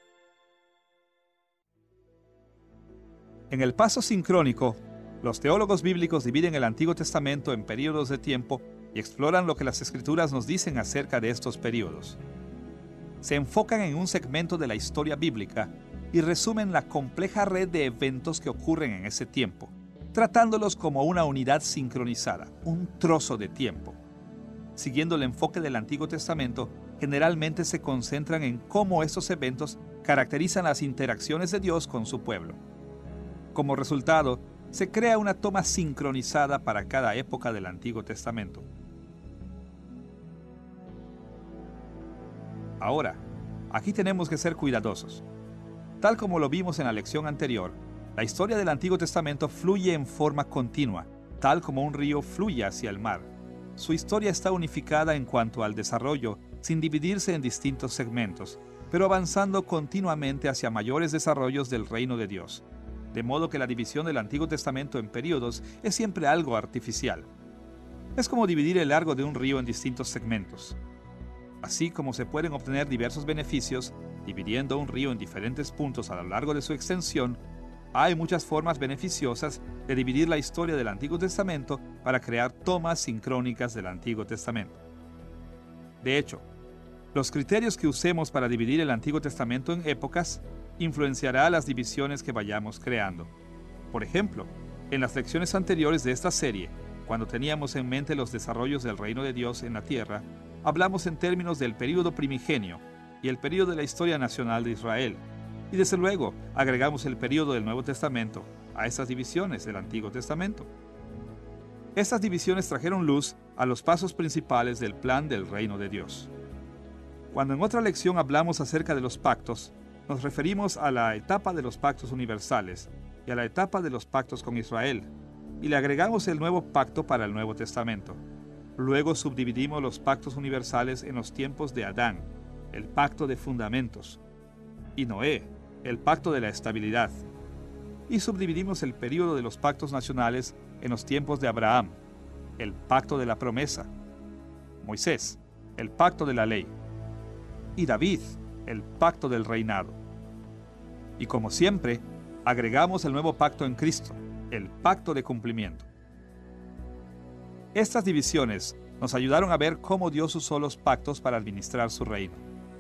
En el paso sincrónico, los teólogos bíblicos dividen el Antiguo Testamento en períodos de tiempo y exploran lo que las Escrituras nos dicen acerca de estos períodos. Se enfocan en un segmento de la historia bíblica y resumen la compleja red de eventos que ocurren en ese tiempo, tratándolos como una unidad sincronizada, un trozo de tiempo. Siguiendo el enfoque del Antiguo Testamento, generalmente se concentran en cómo estos eventos caracterizan las interacciones de Dios con su pueblo. Como resultado, se crea una toma sincronizada para cada época del Antiguo Testamento. Ahora, aquí tenemos que ser cuidadosos. Tal como lo vimos en la lección anterior, la historia del Antiguo Testamento fluye en forma continua, tal como un río fluye hacia el mar. Su historia está unificada en cuanto al desarrollo, sin dividirse en distintos segmentos, pero avanzando continuamente hacia mayores desarrollos del reino de Dios. De modo que la división del Antiguo Testamento en períodos es siempre algo artificial. Es como dividir el largo de un río en distintos segmentos. Así como se pueden obtener diversos beneficios dividiendo un río en diferentes puntos a lo largo de su extensión, hay muchas formas beneficiosas de dividir la historia del Antiguo Testamento para crear tomas sincrónicas del Antiguo Testamento. De hecho, los criterios que usemos para dividir el Antiguo Testamento en épocas influenciará las divisiones que vayamos creando. Por ejemplo, en las lecciones anteriores de esta serie, cuando teníamos en mente los desarrollos del reino de Dios en la tierra, hablamos en términos del período primigenio y el período de la historia nacional de Israel. Y desde luego, agregamos el período del Nuevo Testamento a esas divisiones del Antiguo Testamento. Estas divisiones trajeron luz a los pasos principales del plan del reino de Dios. Cuando en otra lección hablamos acerca de los pactos, nos referimos a la etapa de los pactos universales y a la etapa de los pactos con Israel, y le agregamos el nuevo pacto para el Nuevo Testamento. Luego subdividimos los pactos universales en los tiempos de Adán, el pacto de fundamentos, y Noé, el pacto de la estabilidad. Y subdividimos el período de los pactos nacionales en los tiempos de Abraham, el pacto de la promesa, Moisés, el pacto de la ley, y David, el pacto del reinado. Y como siempre, agregamos el nuevo pacto en Cristo, el pacto de cumplimiento. Estas divisiones nos ayudaron a ver cómo Dios usó los pactos para administrar su reino.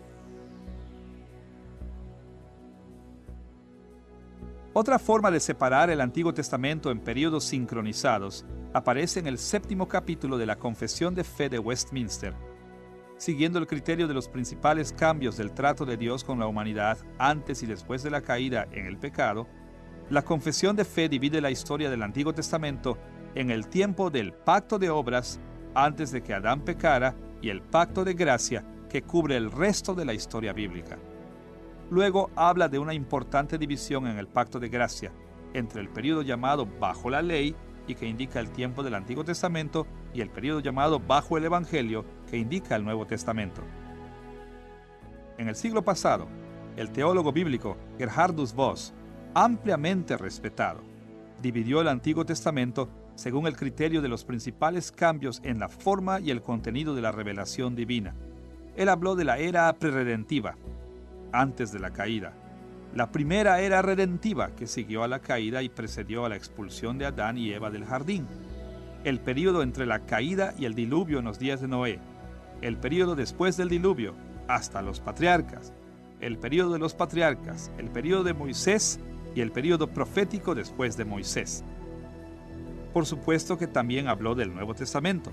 Otra forma de separar el Antiguo Testamento en períodos sincronizados aparece en el 7º capítulo de la Confesión de Fe de Westminster. Siguiendo el criterio de los principales cambios del trato de Dios con la humanidad antes y después de la caída en el pecado, la Confesión de Fe divide la historia del Antiguo Testamento en el tiempo del pacto de obras antes de que Adán pecara y el pacto de gracia que cubre el resto de la historia bíblica. Luego habla de una importante división en el pacto de gracia entre el período llamado bajo la ley y que indica el tiempo del Antiguo Testamento y el período llamado bajo el Evangelio que indica el Nuevo Testamento. En el siglo pasado, el teólogo bíblico Gerhardus Voss, ampliamente respetado, dividió el Antiguo Testamento según el criterio de los principales cambios en la forma y el contenido de la revelación divina. Él habló de la era prerredentiva, antes de la caída, La primera era redentiva, que siguió a la caída y precedió a la expulsión de Adán y Eva del jardín. El período entre la caída y el diluvio en los días de Noé. El período después del diluvio, hasta los patriarcas. El período de los patriarcas, el período de Moisés y el período profético después de Moisés. Por supuesto que también habló del Nuevo Testamento.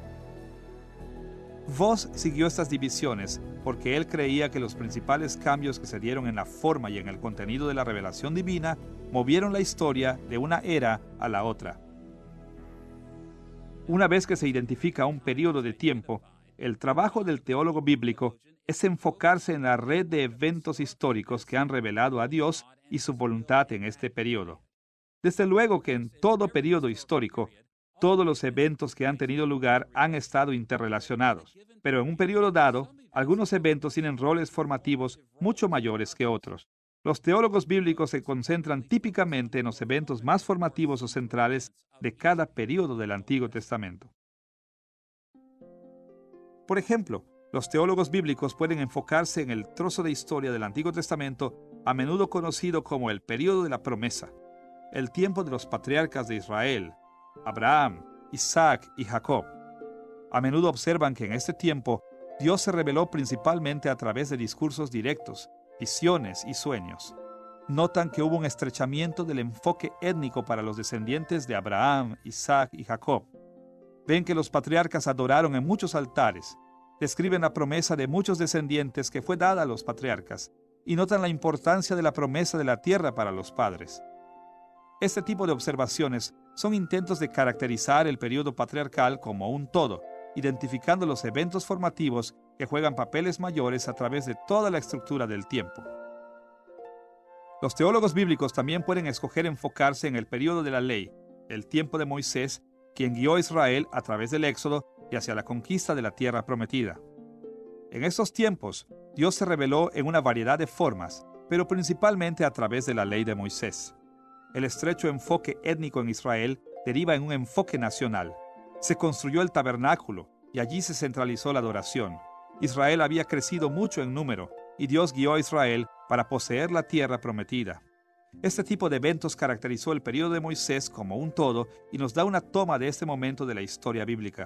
Voss siguió estas divisiones porque él creía que los principales cambios que se dieron en la forma y en el contenido de la revelación divina movieron la historia de una era a la otra. Una vez que se identifica un periodo de tiempo, el trabajo del teólogo bíblico es enfocarse en la red de eventos históricos que han revelado a Dios y su voluntad en este periodo. Desde luego que en todo periodo histórico, todos los eventos que han tenido lugar han estado interrelacionados, pero en un periodo dado, algunos eventos tienen roles formativos mucho mayores que otros. Los teólogos bíblicos se concentran típicamente en los eventos más formativos o centrales de cada periodo del Antiguo Testamento. Por ejemplo, los teólogos bíblicos pueden enfocarse en el trozo de historia del Antiguo Testamento, a menudo conocido como el período de la promesa, el tiempo de los patriarcas de Israel, Abraham, Isaac y Jacob. A menudo observan que en este tiempo Dios se reveló principalmente a través de discursos directos, visiones y sueños. Notan que hubo un estrechamiento del enfoque étnico para los descendientes de Abraham, Isaac y Jacob. Ven que los patriarcas adoraron en muchos altares, describen la promesa de muchos descendientes que fue dada a los patriarcas, y notan la importancia de la promesa de la tierra para los padres. Este tipo de observaciones son intentos de caracterizar el período patriarcal como un todo, identificando los eventos formativos que juegan papeles mayores a través de toda la estructura del tiempo. Los teólogos bíblicos también pueden escoger enfocarse en el período de la ley, el tiempo de Moisés, quien guió a Israel a través del Éxodo y hacia la conquista de la tierra prometida. En estos tiempos, Dios se reveló en una variedad de formas, pero principalmente a través de la ley de Moisés. El estrecho enfoque étnico en Israel deriva en un enfoque nacional. Se construyó el tabernáculo y allí se centralizó la adoración. Israel había crecido mucho en número y Dios guió a Israel para poseer la tierra prometida. Este tipo de eventos caracterizó el período de Moisés como un todo y nos da una toma de este momento de la historia bíblica.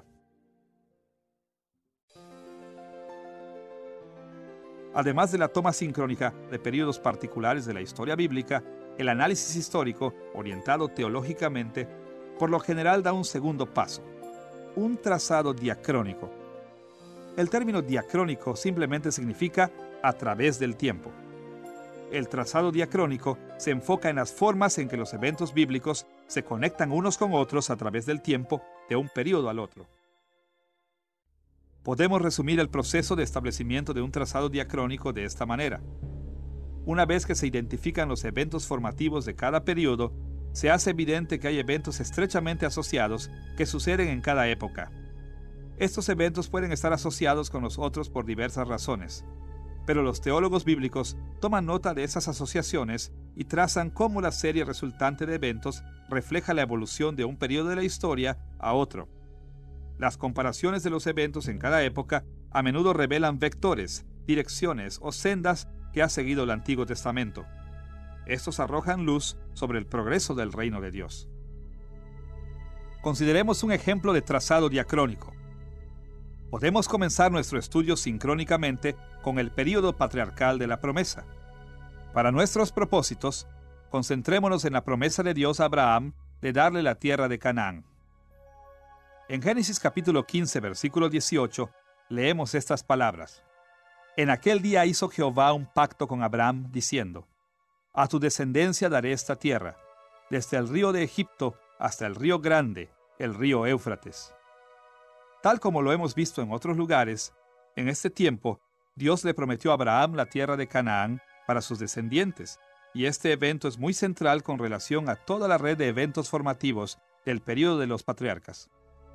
Además de la toma sincrónica de períodos particulares de la historia bíblica, el análisis histórico, orientado teológicamente, por lo general da un segundo paso, un trazado diacrónico. El término diacrónico simplemente significa a través del tiempo. El trazado diacrónico se enfoca en las formas en que los eventos bíblicos se conectan unos con otros a través del tiempo de un periodo al otro. Podemos resumir el proceso de establecimiento de un trazado diacrónico de esta manera. Una vez que se identifican los eventos formativos de cada periodo, se hace evidente que hay eventos estrechamente asociados que suceden en cada época. Estos eventos pueden estar asociados con los otros por diversas razones, pero los teólogos bíblicos toman nota de esas asociaciones y trazan cómo la serie resultante de eventos refleja la evolución de un periodo de la historia a otro. Las comparaciones de los eventos en cada época a menudo revelan vectores, direcciones o sendas que ha seguido el Antiguo Testamento. Estos arrojan luz sobre el progreso del reino de Dios. Consideremos un ejemplo de trazado diacrónico. Podemos comenzar nuestro estudio sincrónicamente con el período patriarcal de la promesa. Para nuestros propósitos, concentrémonos en la promesa de Dios a Abraham de darle la tierra de Canaán. En Génesis capítulo 15, versículo 18, leemos estas palabras. En aquel día hizo Jehová un pacto con Abraham, diciendo, a tu descendencia daré esta tierra, desde el río de Egipto hasta el río grande, el río Éufrates. Tal como lo hemos visto en otros lugares, en este tiempo, Dios le prometió a Abraham la tierra de Canaán para sus descendientes, y este evento es muy central con relación a toda la red de eventos formativos del período de los patriarcas.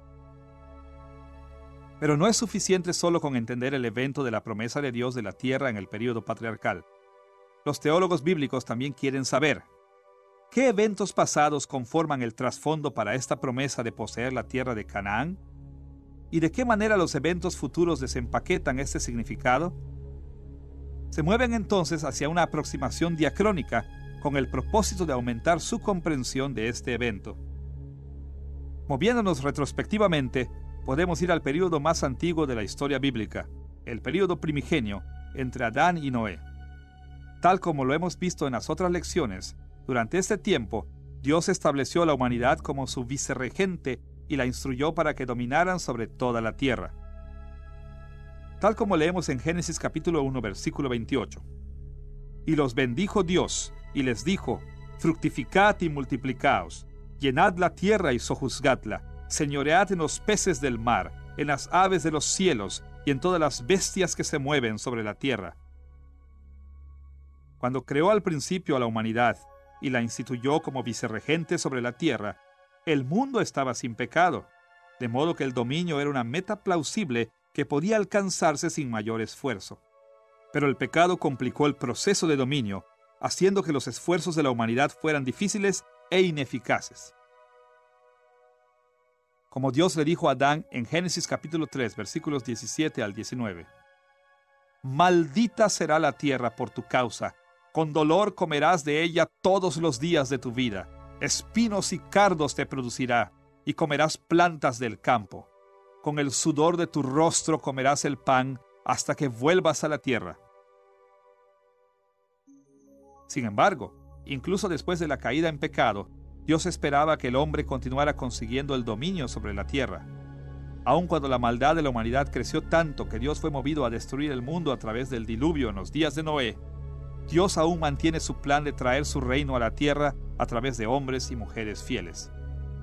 Pero no es suficiente solo con entender el evento de la promesa de Dios de la tierra en el período patriarcal. Los teólogos bíblicos también quieren saber, ¿qué eventos pasados conforman el trasfondo para esta promesa de poseer la tierra de Canaán? ¿Y de qué manera los eventos futuros desempaquetan este significado? Se mueven entonces hacia una aproximación diacrónica con el propósito de aumentar su comprensión de este evento. Moviéndonos retrospectivamente, podemos ir al período más antiguo de la historia bíblica, el período primigenio entre Adán y Noé. Tal como lo hemos visto en las otras lecciones, durante este tiempo, Dios estableció a la humanidad como su vicerregente y la instruyó para que dominaran sobre toda la tierra. Tal como leemos en Génesis capítulo 1, versículo 28. Y los bendijo Dios, y les dijo: fructificad y multiplicaos, llenad la tierra y sojuzgadla, señoread en los peces del mar, en las aves de los cielos, y en todas las bestias que se mueven sobre la tierra. Cuando creó al principio a la humanidad, y la instituyó como vicerregente sobre la tierra, el mundo estaba sin pecado, de modo que el dominio era una meta plausible que podía alcanzarse sin mayor esfuerzo. Pero el pecado complicó el proceso de dominio, haciendo que los esfuerzos de la humanidad fueran difíciles e ineficaces. Como Dios le dijo a Adán en Génesis capítulo 3, versículos 17 al 19. Maldita será la tierra por tu causa, con dolor comerás de ella todos los días de tu vida, espinos y cardos te producirá, y comerás plantas del campo. Con el sudor de tu rostro comerás el pan hasta que vuelvas a la tierra. Sin embargo, incluso después de la caída en pecado, Dios esperaba que el hombre continuara consiguiendo el dominio sobre la tierra. Aun cuando la maldad de la humanidad creció tanto que Dios fue movido a destruir el mundo a través del diluvio en los días de Noé, Dios aún mantiene su plan de traer su reino a la tierra a través de hombres y mujeres fieles.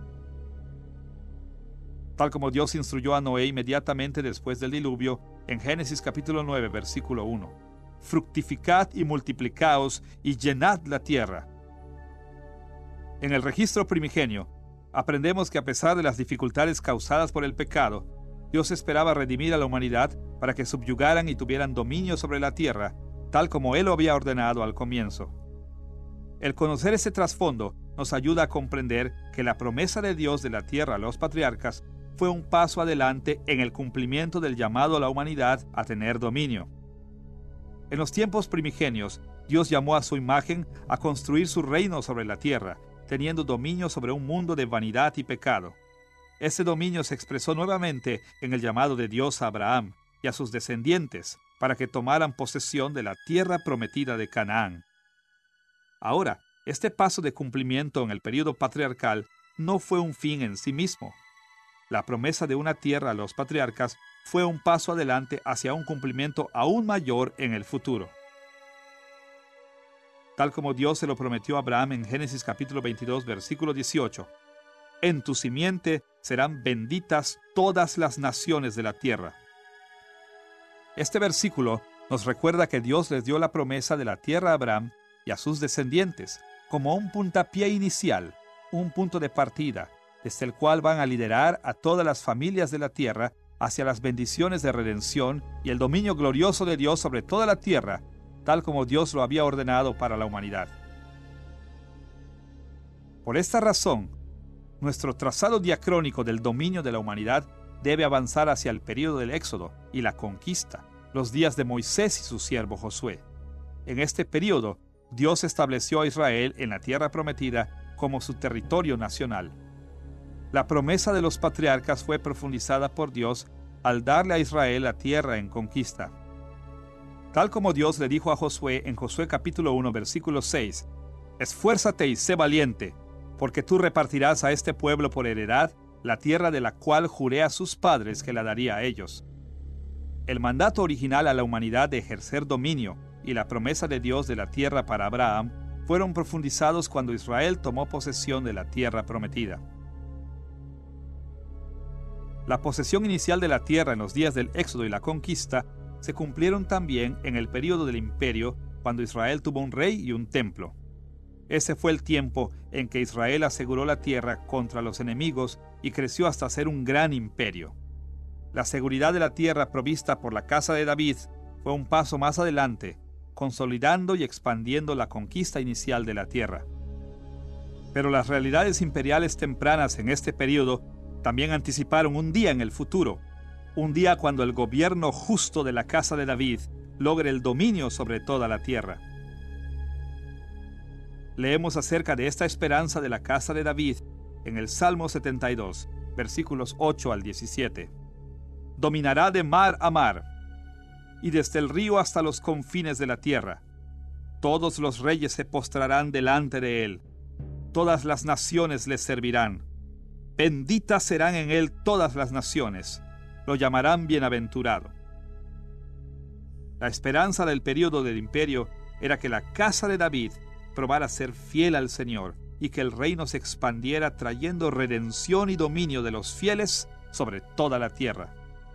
Tal como Dios instruyó a Noé inmediatamente después del diluvio, en Génesis capítulo 9, versículo 1. Fructificad y multiplicaos y llenad la tierra. En el registro primigenio, aprendemos que a pesar de las dificultades causadas por el pecado, Dios esperaba redimir a la humanidad para que subyugaran y tuvieran dominio sobre la tierra, tal como Él lo había ordenado al comienzo. El conocer ese trasfondo nos ayuda a comprender que la promesa de Dios de la tierra a los patriarcas fue un paso adelante en el cumplimiento del llamado a la humanidad a tener dominio. En los tiempos primigenios, Dios llamó a su imagen a construir su reino sobre la tierra, teniendo dominio sobre un mundo de vanidad y pecado. Ese dominio se expresó nuevamente en el llamado de Dios a Abraham y a sus descendientes para que tomaran posesión de la tierra prometida de Canaán. Ahora, este paso de cumplimiento en el período patriarcal no fue un fin en sí mismo. La promesa de una tierra a los patriarcas fue un paso adelante hacia un cumplimiento aún mayor en el futuro. Tal como Dios se lo prometió a Abraham en Génesis capítulo 22, versículo 18. En tu simiente serán benditas todas las naciones de la tierra. Este versículo nos recuerda que Dios les dio la promesa de la tierra a Abraham y a sus descendientes como un puntapié inicial, un punto de partida, desde el cual van a liderar a todas las familias de la tierra hacia las bendiciones de redención y el dominio glorioso de Dios sobre toda la tierra, tal como Dios lo había ordenado para la humanidad. Por esta razón, nuestro trazado diacrónico del dominio de la humanidad debe avanzar hacia el período del Éxodo y la conquista, los días de Moisés y su siervo Josué. En este período, Dios estableció a Israel en la tierra prometida como su territorio nacional. La promesa de los patriarcas fue profundizada por Dios al darle a Israel la tierra en conquista. Tal como Dios le dijo a Josué en Josué capítulo 1, versículo 6, «Esfuérzate y sé valiente, porque tú repartirás a este pueblo por heredad la tierra de la cual juré a sus padres que la daría a ellos». El mandato original a la humanidad de ejercer dominio y la promesa de Dios de la tierra para Abraham fueron profundizados cuando Israel tomó posesión de la tierra prometida. La posesión inicial de la tierra en los días del Éxodo y la conquista se cumplieron también en el período del imperio, cuando Israel tuvo un rey y un templo. Ese fue el tiempo en que Israel aseguró la tierra contra los enemigos y creció hasta ser un gran imperio. La seguridad de la tierra provista por la casa de David fue un paso más adelante, consolidando y expandiendo la conquista inicial de la tierra. Pero las realidades imperiales tempranas en este período también anticiparon un día en el futuro, un día cuando el gobierno justo de la casa de David logre el dominio sobre toda la tierra. Leemos acerca de esta esperanza de la casa de David en el Salmo 72, versículos 8 al 17. Dominará de mar a mar, y desde el río hasta los confines de la tierra. Todos los reyes se postrarán delante de él. Todas las naciones le servirán. Benditas serán en él todas las naciones. Lo llamarán bienaventurado. La esperanza del período del imperio era que la casa de David probara ser fiel al Señor y que el reino se expandiera trayendo redención y dominio de los fieles sobre toda la tierra.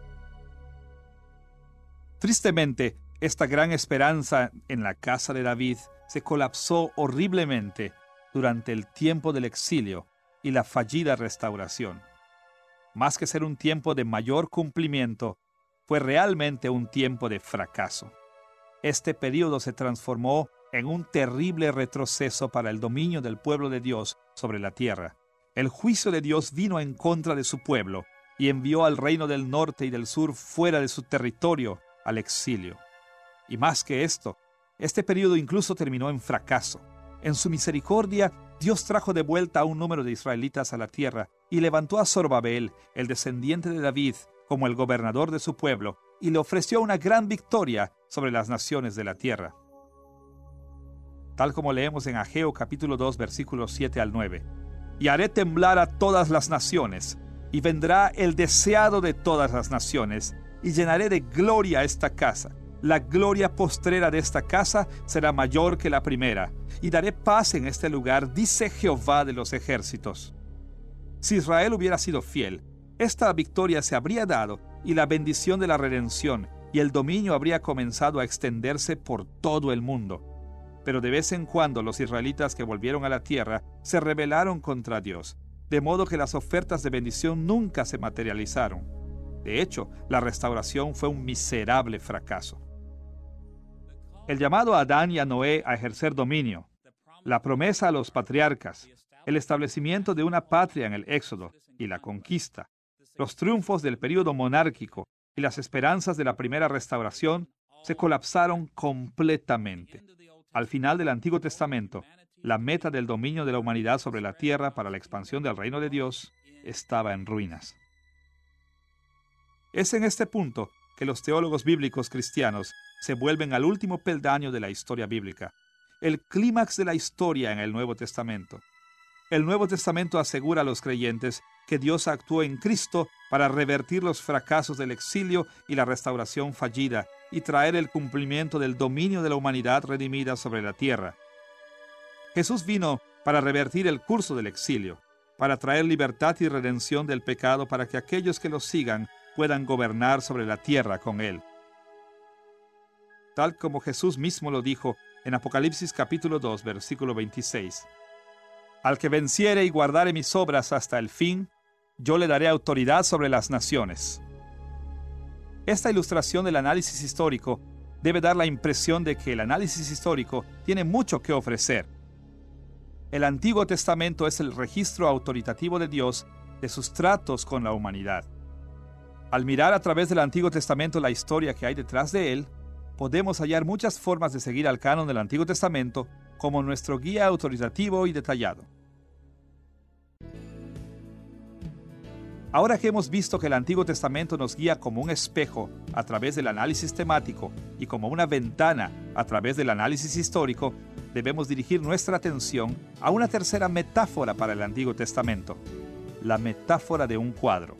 Tristemente, esta gran esperanza en la casa de David se colapsó horriblemente durante el tiempo del exilio y la fallida restauración. Más que ser un tiempo de mayor cumplimiento, fue realmente un tiempo de fracaso. Este período se transformó en un terrible retroceso para el dominio del pueblo de Dios sobre la tierra. El juicio de Dios vino en contra de su pueblo y envió al reino del norte y del sur fuera de su territorio al exilio. Y más que esto, este período incluso terminó en fracaso. En su misericordia, Dios trajo de vuelta a un número de israelitas a la tierra y levantó a Zorobabel, el descendiente de David, como el gobernador de su pueblo, y le ofreció una gran victoria sobre las naciones de la tierra. Tal como leemos en Ageo capítulo 2, versículos 7 al 9. Y haré temblar a todas las naciones, y vendrá el deseado de todas las naciones, y llenaré de gloria esta casa. La gloria postrera de esta casa será mayor que la primera, y daré paz en este lugar, dice Jehová de los ejércitos. Si Israel hubiera sido fiel, esta victoria se habría dado, y la bendición de la redención y el dominio habría comenzado a extenderse por todo el mundo. Pero de vez en cuando los israelitas que volvieron a la tierra se rebelaron contra Dios, de modo que las ofertas de bendición nunca se materializaron. De hecho, la restauración fue un miserable fracaso. El llamado a Adán y a Noé a ejercer dominio, la promesa a los patriarcas, el establecimiento de una patria en el Éxodo y la conquista, los triunfos del período monárquico y las esperanzas de la primera restauración se colapsaron completamente. Al final del Antiguo Testamento, la meta del dominio de la humanidad sobre la tierra para la expansión del reino de Dios estaba en ruinas. Es en este punto que los teólogos bíblicos cristianos se vuelven al último peldaño de la historia bíblica, el clímax de la historia en el Nuevo Testamento. El Nuevo Testamento asegura a los creyentes que Dios actuó en Cristo para revertir los fracasos del exilio y la restauración fallida y traer el cumplimiento del dominio de la humanidad redimida sobre la tierra. Jesús vino para revertir el curso del exilio, para traer libertad y redención del pecado para que aquellos que lo sigan puedan gobernar sobre la tierra con Él. Tal como Jesús mismo lo dijo en Apocalipsis capítulo 2, versículo 26. Al que venciere y guardare mis obras hasta el fin, yo le daré autoridad sobre las naciones. Esta ilustración del análisis histórico debe dar la impresión de que el análisis histórico tiene mucho que ofrecer. El Antiguo Testamento es el registro autoritativo de Dios de sus tratos con la humanidad. Al mirar a través del Antiguo Testamento la historia que hay detrás de él, podemos hallar muchas formas de seguir al canon del Antiguo Testamento como nuestro guía autoritativo y detallado. Ahora que hemos visto que el Antiguo Testamento nos guía como un espejo a través del análisis temático y como una ventana a través del análisis histórico, debemos dirigir nuestra atención a una tercera metáfora para el Antiguo Testamento, la metáfora de un cuadro.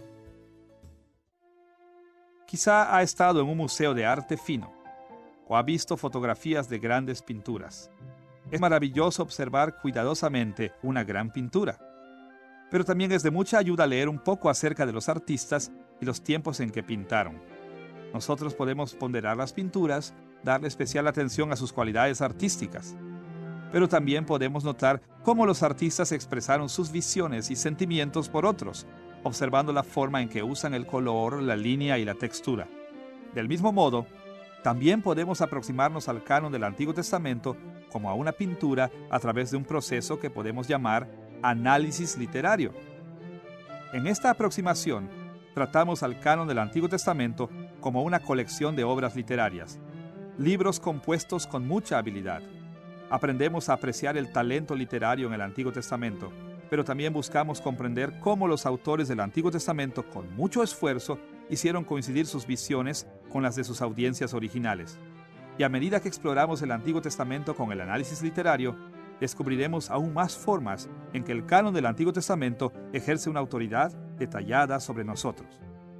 Quizá ha estado en un museo de arte fino o ha visto fotografías de grandes pinturas. Es maravilloso observar cuidadosamente una gran pintura. Pero también es de mucha ayuda leer un poco acerca de los artistas y los tiempos en que pintaron. Nosotros podemos ponderar las pinturas, darle especial atención a sus cualidades artísticas. Pero también podemos notar cómo los artistas expresaron sus visiones y sentimientos por otros, observando la forma en que usan el color, la línea y la textura. Del mismo modo, también podemos aproximarnos al canon del Antiguo Testamento como a una pintura a través de un proceso que podemos llamar análisis literario. En esta aproximación, tratamos al canon del Antiguo Testamento como una colección de obras literarias. libros compuestos con mucha habilidad. Aprendemos a apreciar el talento literario en el Antiguo Testamento, pero también buscamos comprender cómo los autores del Antiguo Testamento, con mucho esfuerzo, hicieron coincidir sus visiones con las de sus audiencias originales. Y a medida que exploramos el Antiguo Testamento con el análisis literario, descubriremos aún más formas en que el canon del Antiguo Testamento ejerce una autoridad detallada sobre nosotros.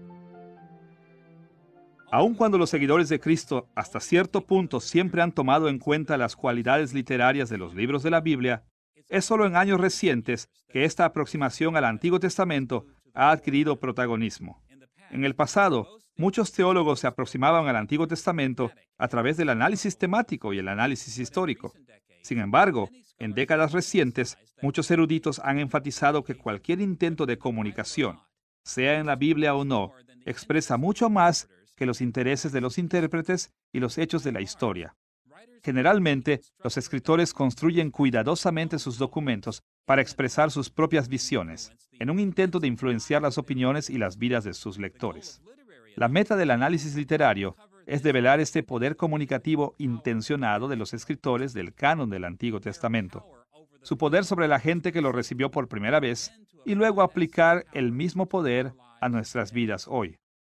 Aun cuando los seguidores de Cristo hasta cierto punto siempre han tomado en cuenta las cualidades literarias de los libros de la Biblia, es solo en años recientes que esta aproximación al Antiguo Testamento ha adquirido protagonismo. En el pasado, muchos teólogos se aproximaban al Antiguo Testamento a través del análisis temático y el análisis histórico. Sin embargo, en décadas recientes, muchos eruditos han enfatizado que cualquier intento de comunicación, sea en la Biblia o no, expresa mucho más que los intereses de los intérpretes y los hechos de la historia. Generalmente, los escritores construyen cuidadosamente sus documentos para expresar sus propias visiones, en un intento de influenciar las opiniones y las vidas de sus lectores. La meta del análisis literario es develar este poder comunicativo intencionado de los escritores del canon del Antiguo Testamento, su poder sobre la gente que lo recibió por primera vez, y luego aplicar el mismo poder a nuestras vidas hoy.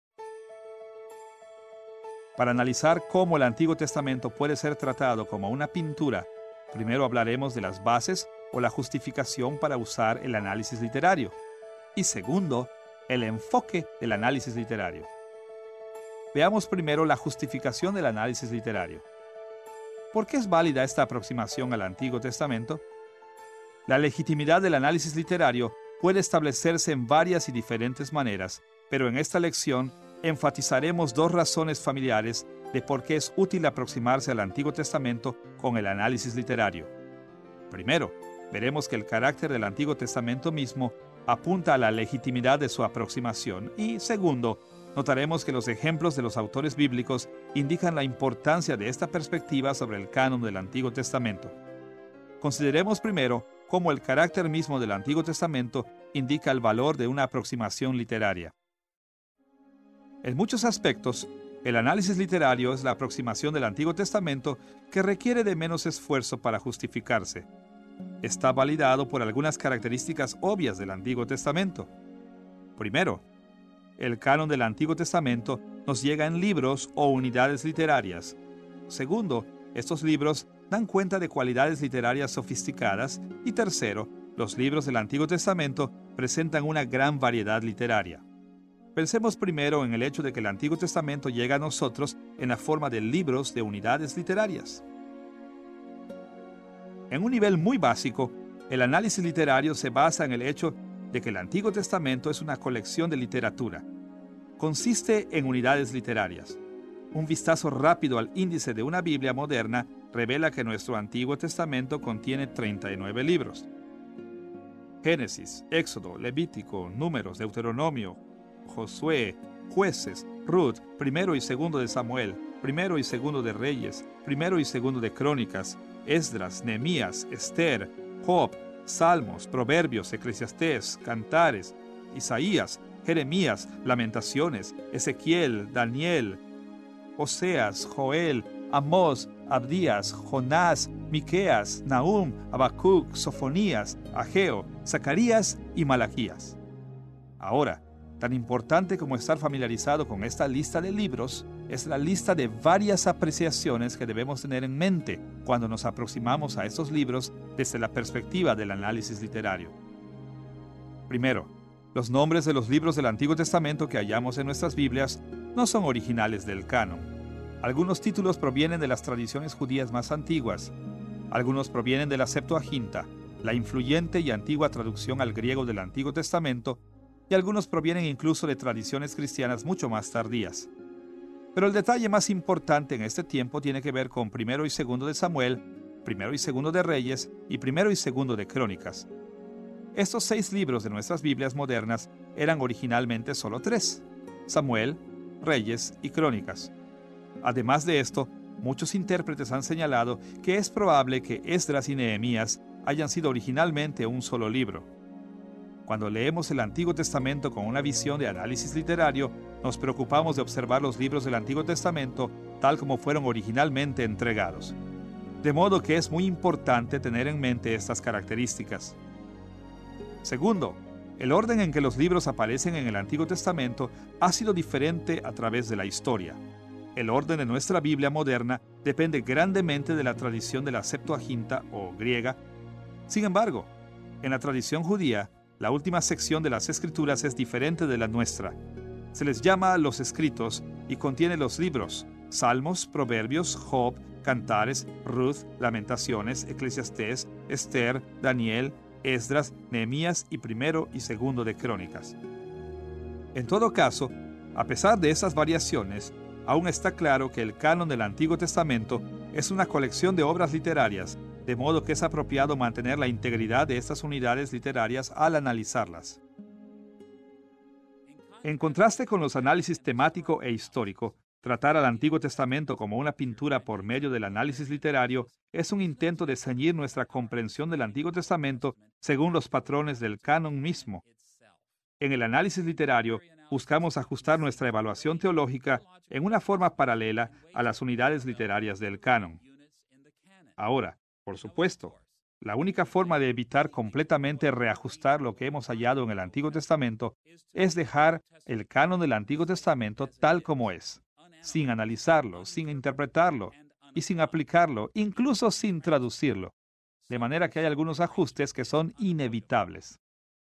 Para analizar cómo el Antiguo Testamento puede ser tratado como una pintura, primero hablaremos de las bases o la justificación para usar el análisis literario. Y segundo, el enfoque del análisis literario. Veamos primero la justificación del análisis literario. ¿Por qué es válida esta aproximación al Antiguo Testamento? La legitimidad del análisis literario puede establecerse en varias y diferentes maneras, pero en esta lección enfatizaremos dos razones familiares de por qué es útil aproximarse al Antiguo Testamento con el análisis literario. Primero, veremos que el carácter del Antiguo Testamento mismo apunta a la legitimidad de su aproximación y, segundo, notaremos que los ejemplos de los autores bíblicos indican la importancia de esta perspectiva sobre el canon del Antiguo Testamento. Consideremos primero cómo el carácter mismo del Antiguo Testamento indica el valor de una aproximación literaria. En muchos aspectos, el análisis literario es la aproximación del Antiguo Testamento que requiere de menos esfuerzo para justificarse. Está validado por algunas características obvias del Antiguo Testamento. Primero, el canon del Antiguo Testamento nos llega en libros o unidades literarias. Segundo, estos libros dan cuenta de cualidades literarias sofisticadas. Y tercero, los libros del Antiguo Testamento presentan una gran variedad literaria. Pensemos primero en el hecho de que el Antiguo Testamento llega a nosotros en la forma de libros de unidades literarias. En un nivel muy básico, el análisis literario se basa en el hecho de que el Antiguo Testamento es una colección de literatura. Consiste en unidades literarias. Un vistazo rápido al índice de una Biblia moderna revela que nuestro Antiguo Testamento contiene 39 libros. Génesis, Éxodo, Levítico, Números, Deuteronomio, Josué, Jueces, Ruth, primero y segundo de Samuel, primero y segundo de Reyes, primero y segundo de Crónicas, Esdras, Nehemías, Esther, Job, Salmos, Proverbios, Eclesiastés, Cantares, Isaías, Jeremías, Lamentaciones, Ezequiel, Daniel, Oseas, Joel, Amós, Abdías, Jonás, Miqueas, Nahum, Habacuc, Sofonías, Ageo, Zacarías y Malaquías. Ahora, tan importante como estar familiarizado con esta lista de libros, es la lista de varias apreciaciones que debemos tener en mente cuando nos aproximamos a estos libros desde la perspectiva del análisis literario. Primero, los nombres de los libros del Antiguo Testamento que hallamos en nuestras Biblias no son originales del canon. Algunos títulos provienen de las tradiciones judías más antiguas. Algunos provienen de la Septuaginta, la influyente y antigua traducción al griego del Antiguo Testamento, y algunos provienen incluso de tradiciones cristianas mucho más tardías. Pero el detalle más importante en este tiempo tiene que ver con primero y segundo de Samuel, primero y segundo de Reyes y primero y segundo de Crónicas. Estos 6 libros de nuestras Biblias modernas eran originalmente solo 3: Samuel, Reyes y Crónicas. Además de esto, muchos intérpretes han señalado que es probable que Esdras y Nehemías hayan sido originalmente un solo libro. Cuando leemos el Antiguo Testamento con una visión de análisis literario, nos preocupamos de observar los libros del Antiguo Testamento tal como fueron originalmente entregados. De modo que es muy importante tener en mente estas características. Segundo, el orden en que los libros aparecen en el Antiguo Testamento ha sido diferente a través de la historia. El orden de nuestra Biblia moderna depende grandemente de la tradición de la Septuaginta o griega. Sin embargo, en la tradición judía, la última sección de las Escrituras es diferente de la nuestra. Se les llama los Escritos y contiene los libros: Salmos, Proverbios, Job, Cantares, Ruth, Lamentaciones, Eclesiastés, Esther, Daniel, Esdras, Nehemías y primero y segundo de Crónicas. En todo caso, a pesar de esas variaciones, aún está claro que el canon del Antiguo Testamento es una colección de obras literarias, de modo que es apropiado mantener la integridad de estas unidades literarias al analizarlas. En contraste con los análisis temático e histórico, tratar al Antiguo Testamento como una pintura por medio del análisis literario es un intento de ceñir nuestra comprensión del Antiguo Testamento según los patrones del canon mismo. En el análisis literario, buscamos ajustar nuestra evaluación teológica en una forma paralela a las unidades literarias del canon. Ahora, por supuesto, la única forma de evitar completamente reajustar lo que hemos hallado en el Antiguo Testamento es dejar el canon del Antiguo Testamento tal como es, sin analizarlo, sin interpretarlo y sin aplicarlo, incluso sin traducirlo, de manera que hay algunos ajustes que son inevitables.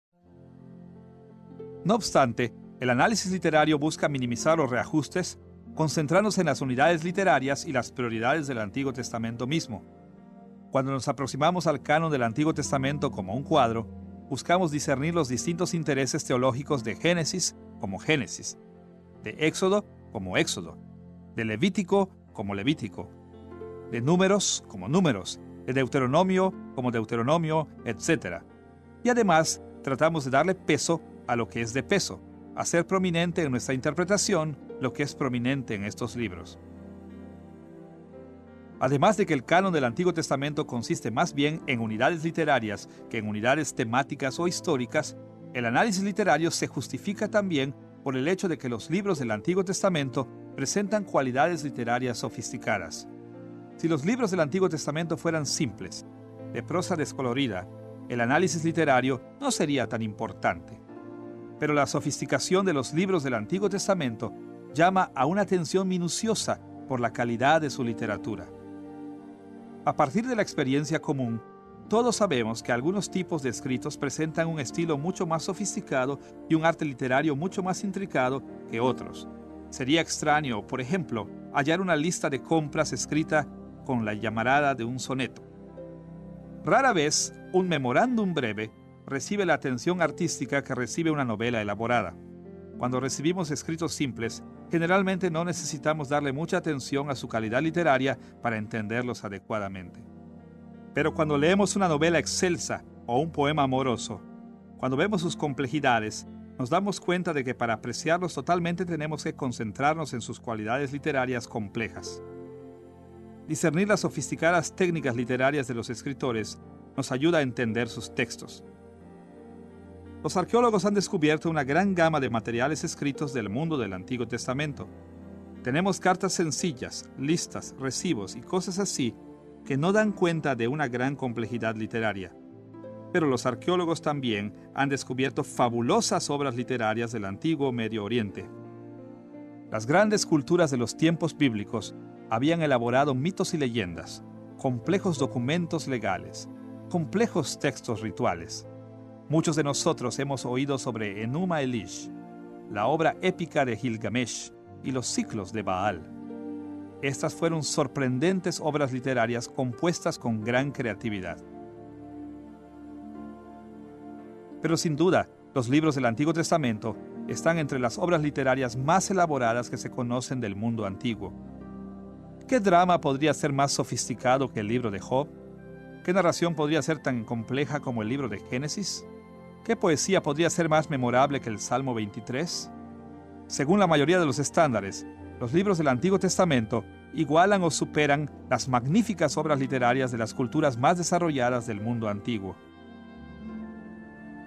No obstante, el análisis literario busca minimizar los reajustes, concentrándose en las unidades literarias y las prioridades del Antiguo Testamento mismo. Cuando nos aproximamos al canon del Antiguo Testamento como un cuadro, buscamos discernir los distintos intereses teológicos de Génesis como Génesis, de Éxodo como Éxodo, de Levítico como Levítico, de Números como Números, de Deuteronomio como Deuteronomio, etc. Y además, tratamos de darle peso a lo que es de peso, hacer prominente en nuestra interpretación lo que es prominente en estos libros. Además de que el canon del Antiguo Testamento consiste más bien en unidades literarias que en unidades temáticas o históricas, el análisis literario se justifica también por el hecho de que los libros del Antiguo Testamento presentan cualidades literarias sofisticadas. Si los libros del Antiguo Testamento fueran simples, de prosa descolorida, el análisis literario no sería tan importante. Pero la sofisticación de los libros del Antiguo Testamento llama a una atención minuciosa por la calidad de su literatura. A partir de la experiencia común, todos sabemos que algunos tipos de escritos presentan un estilo mucho más sofisticado y un arte literario mucho más intricado que otros. Sería extraño, por ejemplo, hallar una lista de compras escrita con la llamarada de un soneto. Rara vez, un memorándum breve recibe la atención artística que recibe una novela elaborada. Cuando recibimos escritos simples, generalmente no necesitamos darle mucha atención a su calidad literaria para entenderlos adecuadamente. Pero cuando leemos una novela excelsa o un poema amoroso, cuando vemos sus complejidades, nos damos cuenta de que para apreciarlos totalmente tenemos que concentrarnos en sus cualidades literarias complejas. Discernir las sofisticadas técnicas literarias de los escritores nos ayuda a entender sus textos. Los arqueólogos han descubierto una gran gama de materiales escritos del mundo del Antiguo Testamento. Tenemos cartas sencillas, listas, recibos y cosas así que no dan cuenta de una gran complejidad literaria. Pero los arqueólogos también han descubierto fabulosas obras literarias del antiguo Medio Oriente. Las grandes culturas de los tiempos bíblicos habían elaborado mitos y leyendas, complejos documentos legales, complejos textos rituales. Muchos de nosotros hemos oído sobre Enuma Elish, la obra épica de Gilgamesh y los ciclos de Baal. Estas fueron sorprendentes obras literarias compuestas con gran creatividad. Pero sin duda, los libros del Antiguo Testamento están entre las obras literarias más elaboradas que se conocen del mundo antiguo. ¿Qué drama podría ser más sofisticado que el libro de Job? ¿Qué narración podría ser tan compleja como el libro de Génesis? ¿Qué poesía podría ser más memorable que el Salmo 23? Según la mayoría de los estándares, los libros del Antiguo Testamento igualan o superan las magníficas obras literarias de las culturas más desarrolladas del mundo antiguo.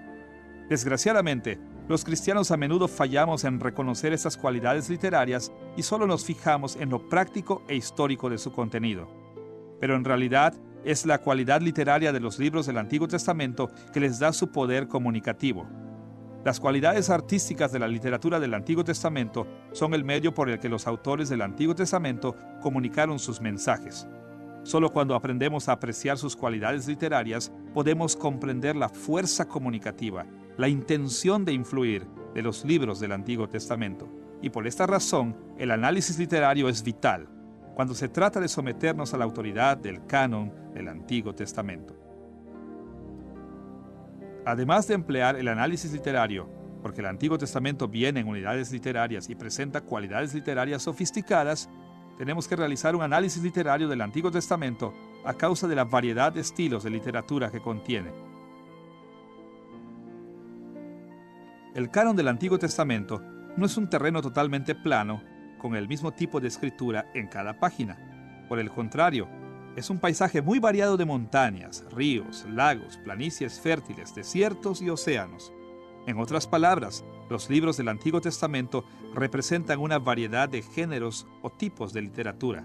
Desgraciadamente, los cristianos a menudo fallamos en reconocer estas cualidades literarias y solo nos fijamos en lo práctico e histórico de su contenido. Pero en realidad es la cualidad literaria de los libros del Antiguo Testamento que les da su poder comunicativo. Las cualidades artísticas de la literatura del Antiguo Testamento son el medio por el que los autores del Antiguo Testamento comunicaron sus mensajes. Solo cuando aprendemos a apreciar sus cualidades literarias podemos comprender la fuerza comunicativa, la intención de influir de los libros del Antiguo Testamento. Y por esta razón, el análisis literario es vital cuando se trata de someternos a la autoridad del canon del Antiguo Testamento. Además de emplear el análisis literario, porque el Antiguo Testamento viene en unidades literarias y presenta cualidades literarias sofisticadas, tenemos que realizar un análisis literario del Antiguo Testamento a causa de la variedad de estilos de literatura que contiene. El canon del Antiguo Testamento no es un terreno totalmente plano, con el mismo tipo de escritura en cada página. Por el contrario, es un paisaje muy variado de montañas, ríos, lagos, planicies fértiles, desiertos y océanos. En otras palabras, los libros del Antiguo Testamento representan una variedad de géneros o tipos de literatura.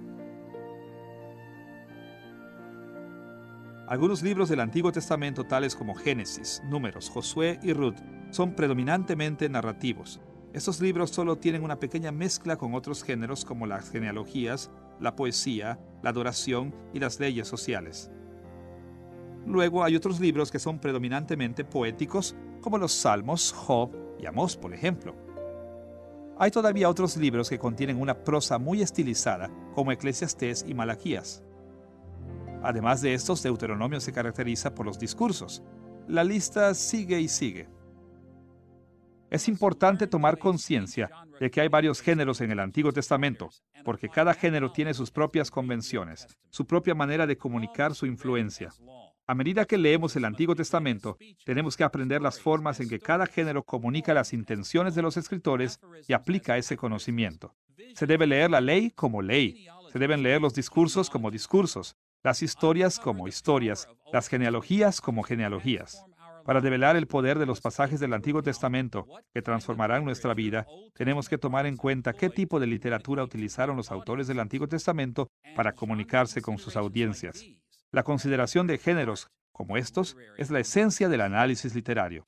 Algunos libros del Antiguo Testamento, tales como Génesis, Números, Josué y Ruth, son predominantemente narrativos. Estos libros solo tienen una pequeña mezcla con otros géneros como las genealogías, la poesía, la adoración y las leyes sociales. Luego hay otros libros que son predominantemente poéticos, como los Salmos, Job y Amós, por ejemplo. Hay todavía otros libros que contienen una prosa muy estilizada, como Eclesiastés y Malaquías. Además de estos, Deuteronomio se caracteriza por los discursos. La lista sigue y sigue. Es importante tomar conciencia de que hay varios géneros en el Antiguo Testamento, porque cada género tiene sus propias convenciones, su propia manera de comunicar su influencia. A medida que leemos el Antiguo Testamento, tenemos que aprender las formas en que cada género comunica las intenciones de los escritores y aplica ese conocimiento. Se debe leer la ley como ley, se deben leer los discursos como discursos, las historias como historias, las genealogías como genealogías. Para develar el poder de los pasajes del Antiguo Testamento que transformarán nuestra vida, tenemos que tomar en cuenta qué tipo de literatura utilizaron los autores del Antiguo Testamento para comunicarse con sus audiencias. La consideración de géneros como estos es la esencia del análisis literario.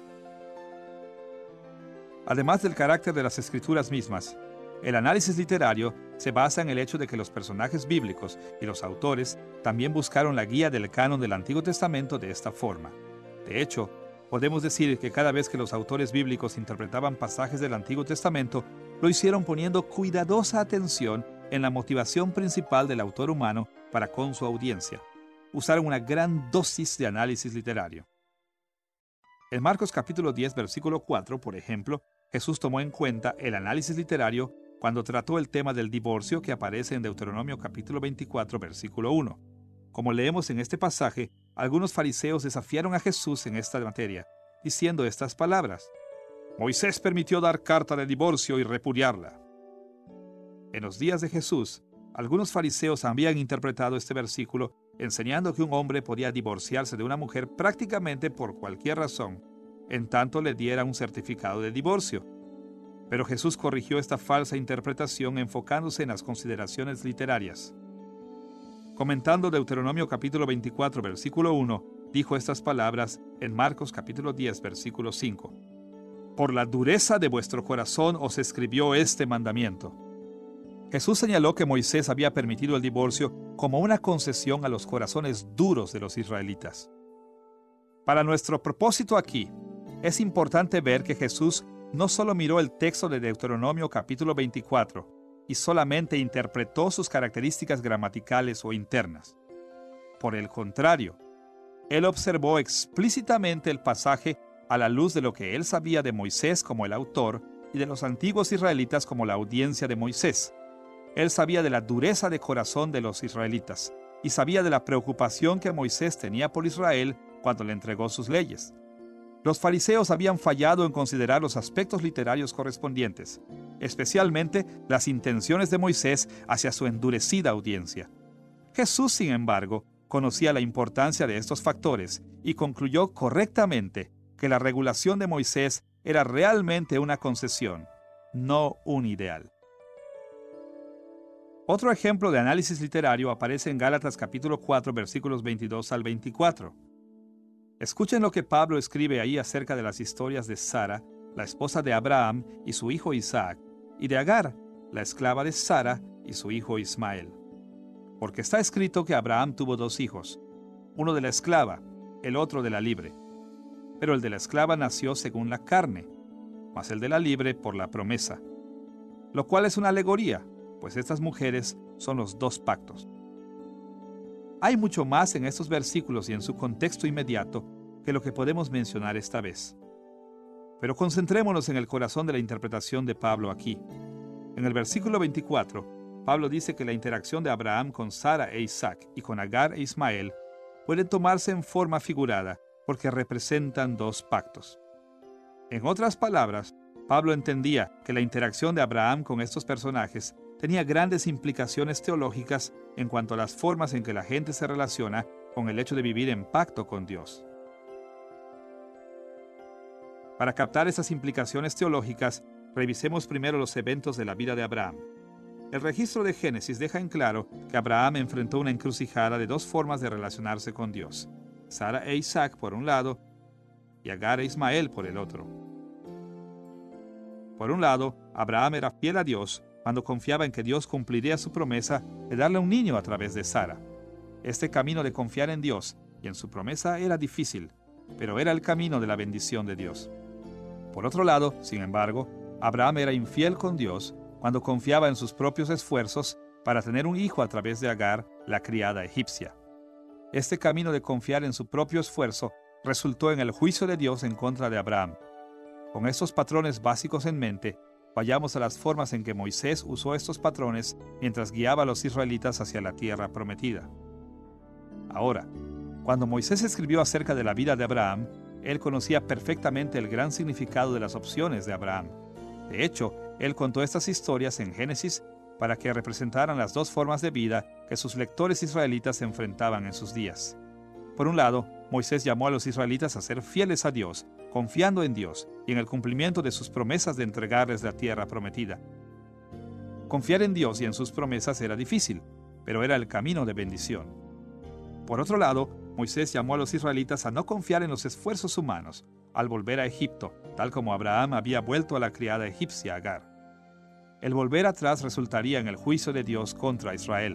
Además del carácter de las escrituras mismas, el análisis literario se basa en el hecho de que los personajes bíblicos y los autores también buscaron la guía del canon del Antiguo Testamento de esta forma. De hecho, podemos decir que cada vez que los autores bíblicos interpretaban pasajes del Antiguo Testamento, lo hicieron poniendo cuidadosa atención en la motivación principal del autor humano para con su audiencia. Usaron una gran dosis de análisis literario. En Marcos capítulo 10, versículo 4, por ejemplo, Jesús tomó en cuenta el análisis literario cuando trató el tema del divorcio que aparece en Deuteronomio capítulo 24, versículo 1. Como leemos en este pasaje, algunos fariseos desafiaron a Jesús en esta materia, diciendo estas palabras: Moisés permitió dar carta de divorcio y repudiarla. En los días de Jesús, algunos fariseos habían interpretado este versículo enseñando que un hombre podía divorciarse de una mujer prácticamente por cualquier razón, en tanto le diera un certificado de divorcio. Pero Jesús corrigió esta falsa interpretación enfocándose en las consideraciones literarias. Comentando Deuteronomio capítulo 24, versículo 1, dijo estas palabras en Marcos capítulo 10, versículo 5. Por la dureza de vuestro corazón os escribió este mandamiento. Jesús señaló que Moisés había permitido el divorcio como una concesión a los corazones duros de los israelitas. Para nuestro propósito aquí, es importante ver que Jesús no solo miró el texto de Deuteronomio capítulo 24, y solamente interpretó sus características gramaticales o internas. Por el contrario, él observó explícitamente el pasaje a la luz de lo que él sabía de Moisés como el autor y de los antiguos israelitas como la audiencia de Moisés. Él sabía de la dureza de corazón de los israelitas y sabía de la preocupación que Moisés tenía por Israel cuando le entregó sus leyes. Los fariseos habían fallado en considerar los aspectos literarios correspondientes, especialmente las intenciones de Moisés hacia su endurecida audiencia. Jesús, sin embargo, conocía la importancia de estos factores y concluyó correctamente que la regulación de Moisés era realmente una concesión, no un ideal. Otro ejemplo de análisis literario aparece en Gálatas capítulo 4, versículos 22 al 24. Escuchen lo que Pablo escribe ahí acerca de las historias de Sara, la esposa de Abraham y su hijo Isaac, y de Agar, la esclava de Sara y su hijo Ismael. Porque está escrito que Abraham tuvo dos hijos, uno de la esclava, el otro de la libre. Pero el de la esclava nació según la carne, mas el de la libre por la promesa. Lo cual es una alegoría, pues estas mujeres son los dos pactos. Hay mucho más en estos versículos y en su contexto inmediato que lo que podemos mencionar esta vez. Pero concentrémonos en el corazón de la interpretación de Pablo aquí. En el versículo 24, Pablo dice que la interacción de Abraham con Sara e Isaac y con Agar e Ismael pueden tomarse en forma figurada porque representan dos pactos. En otras palabras, Pablo entendía que la interacción de Abraham con estos personajes tenía grandes implicaciones teológicas en cuanto a las formas en que la gente se relaciona con el hecho de vivir en pacto con Dios. Para captar esas implicaciones teológicas, revisemos primero los eventos de la vida de Abraham. El registro de Génesis deja en claro que Abraham enfrentó una encrucijada de dos formas de relacionarse con Dios: Sara e Isaac por un lado y Agar e Ismael por el otro. Por un lado, Abraham era fiel a Dios cuando confiaba en que Dios cumpliría su promesa de darle un niño a través de Sara. Este camino de confiar en Dios y en su promesa era difícil, pero era el camino de la bendición de Dios. Por otro lado, sin embargo, Abraham era infiel con Dios cuando confiaba en sus propios esfuerzos para tener un hijo a través de Agar, la criada egipcia. Este camino de confiar en su propio esfuerzo resultó en el juicio de Dios en contra de Abraham. Con estos patrones básicos en mente, vayamos a las formas en que Moisés usó estos patrones mientras guiaba a los israelitas hacia la tierra prometida. Ahora, cuando Moisés escribió acerca de la vida de Abraham, él conocía perfectamente el gran significado de las opciones de Abraham. De hecho, él contó estas historias en Génesis para que representaran las dos formas de vida que sus lectores israelitas enfrentaban en sus días. Por un lado, Moisés llamó a los israelitas a ser fieles a Dios, confiando en Dios y en el cumplimiento de sus promesas de entregarles la tierra prometida. Confiar en Dios y en sus promesas era difícil, pero era el camino de bendición. Por otro lado, Moisés llamó a los israelitas a no confiar en los esfuerzos humanos al volver a Egipto, tal como Abraham había vuelto a la criada egipcia Agar. El volver atrás resultaría en el juicio de Dios contra Israel.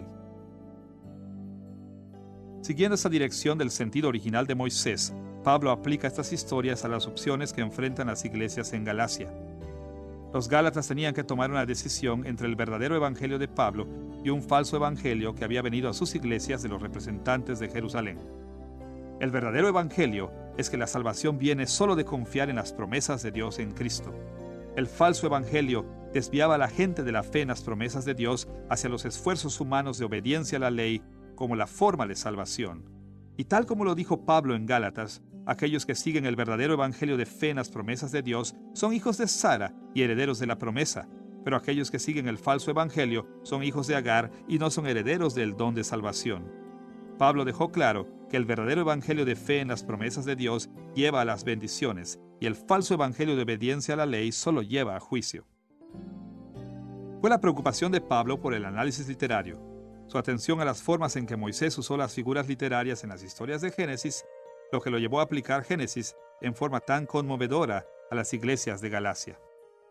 Siguiendo esa dirección del sentido original de Moisés, Pablo aplica estas historias a las opciones que enfrentan las iglesias en Galacia. Los gálatas tenían que tomar una decisión entre el verdadero evangelio de Pablo y un falso evangelio que había venido a sus iglesias de los representantes de Jerusalén. El verdadero evangelio es que la salvación viene solo de confiar en las promesas de Dios en Cristo. El falso evangelio desviaba a la gente de la fe en las promesas de Dios hacia los esfuerzos humanos de obediencia a la ley como la forma de salvación. Y tal como lo dijo Pablo en Gálatas, aquellos que siguen el verdadero evangelio de fe en las promesas de Dios son hijos de Sara y herederos de la promesa, pero aquellos que siguen el falso evangelio son hijos de Agar y no son herederos del don de salvación. Pablo dejó claro que el verdadero evangelio de fe en las promesas de Dios lleva a las bendiciones y el falso evangelio de obediencia a la ley solo lleva a juicio. Fue la preocupación de Pablo por el análisis literario, su atención a las formas en que Moisés usó las figuras literarias en las historias de Génesis, lo que lo llevó a aplicar Génesis en forma tan conmovedora a las iglesias de Galacia.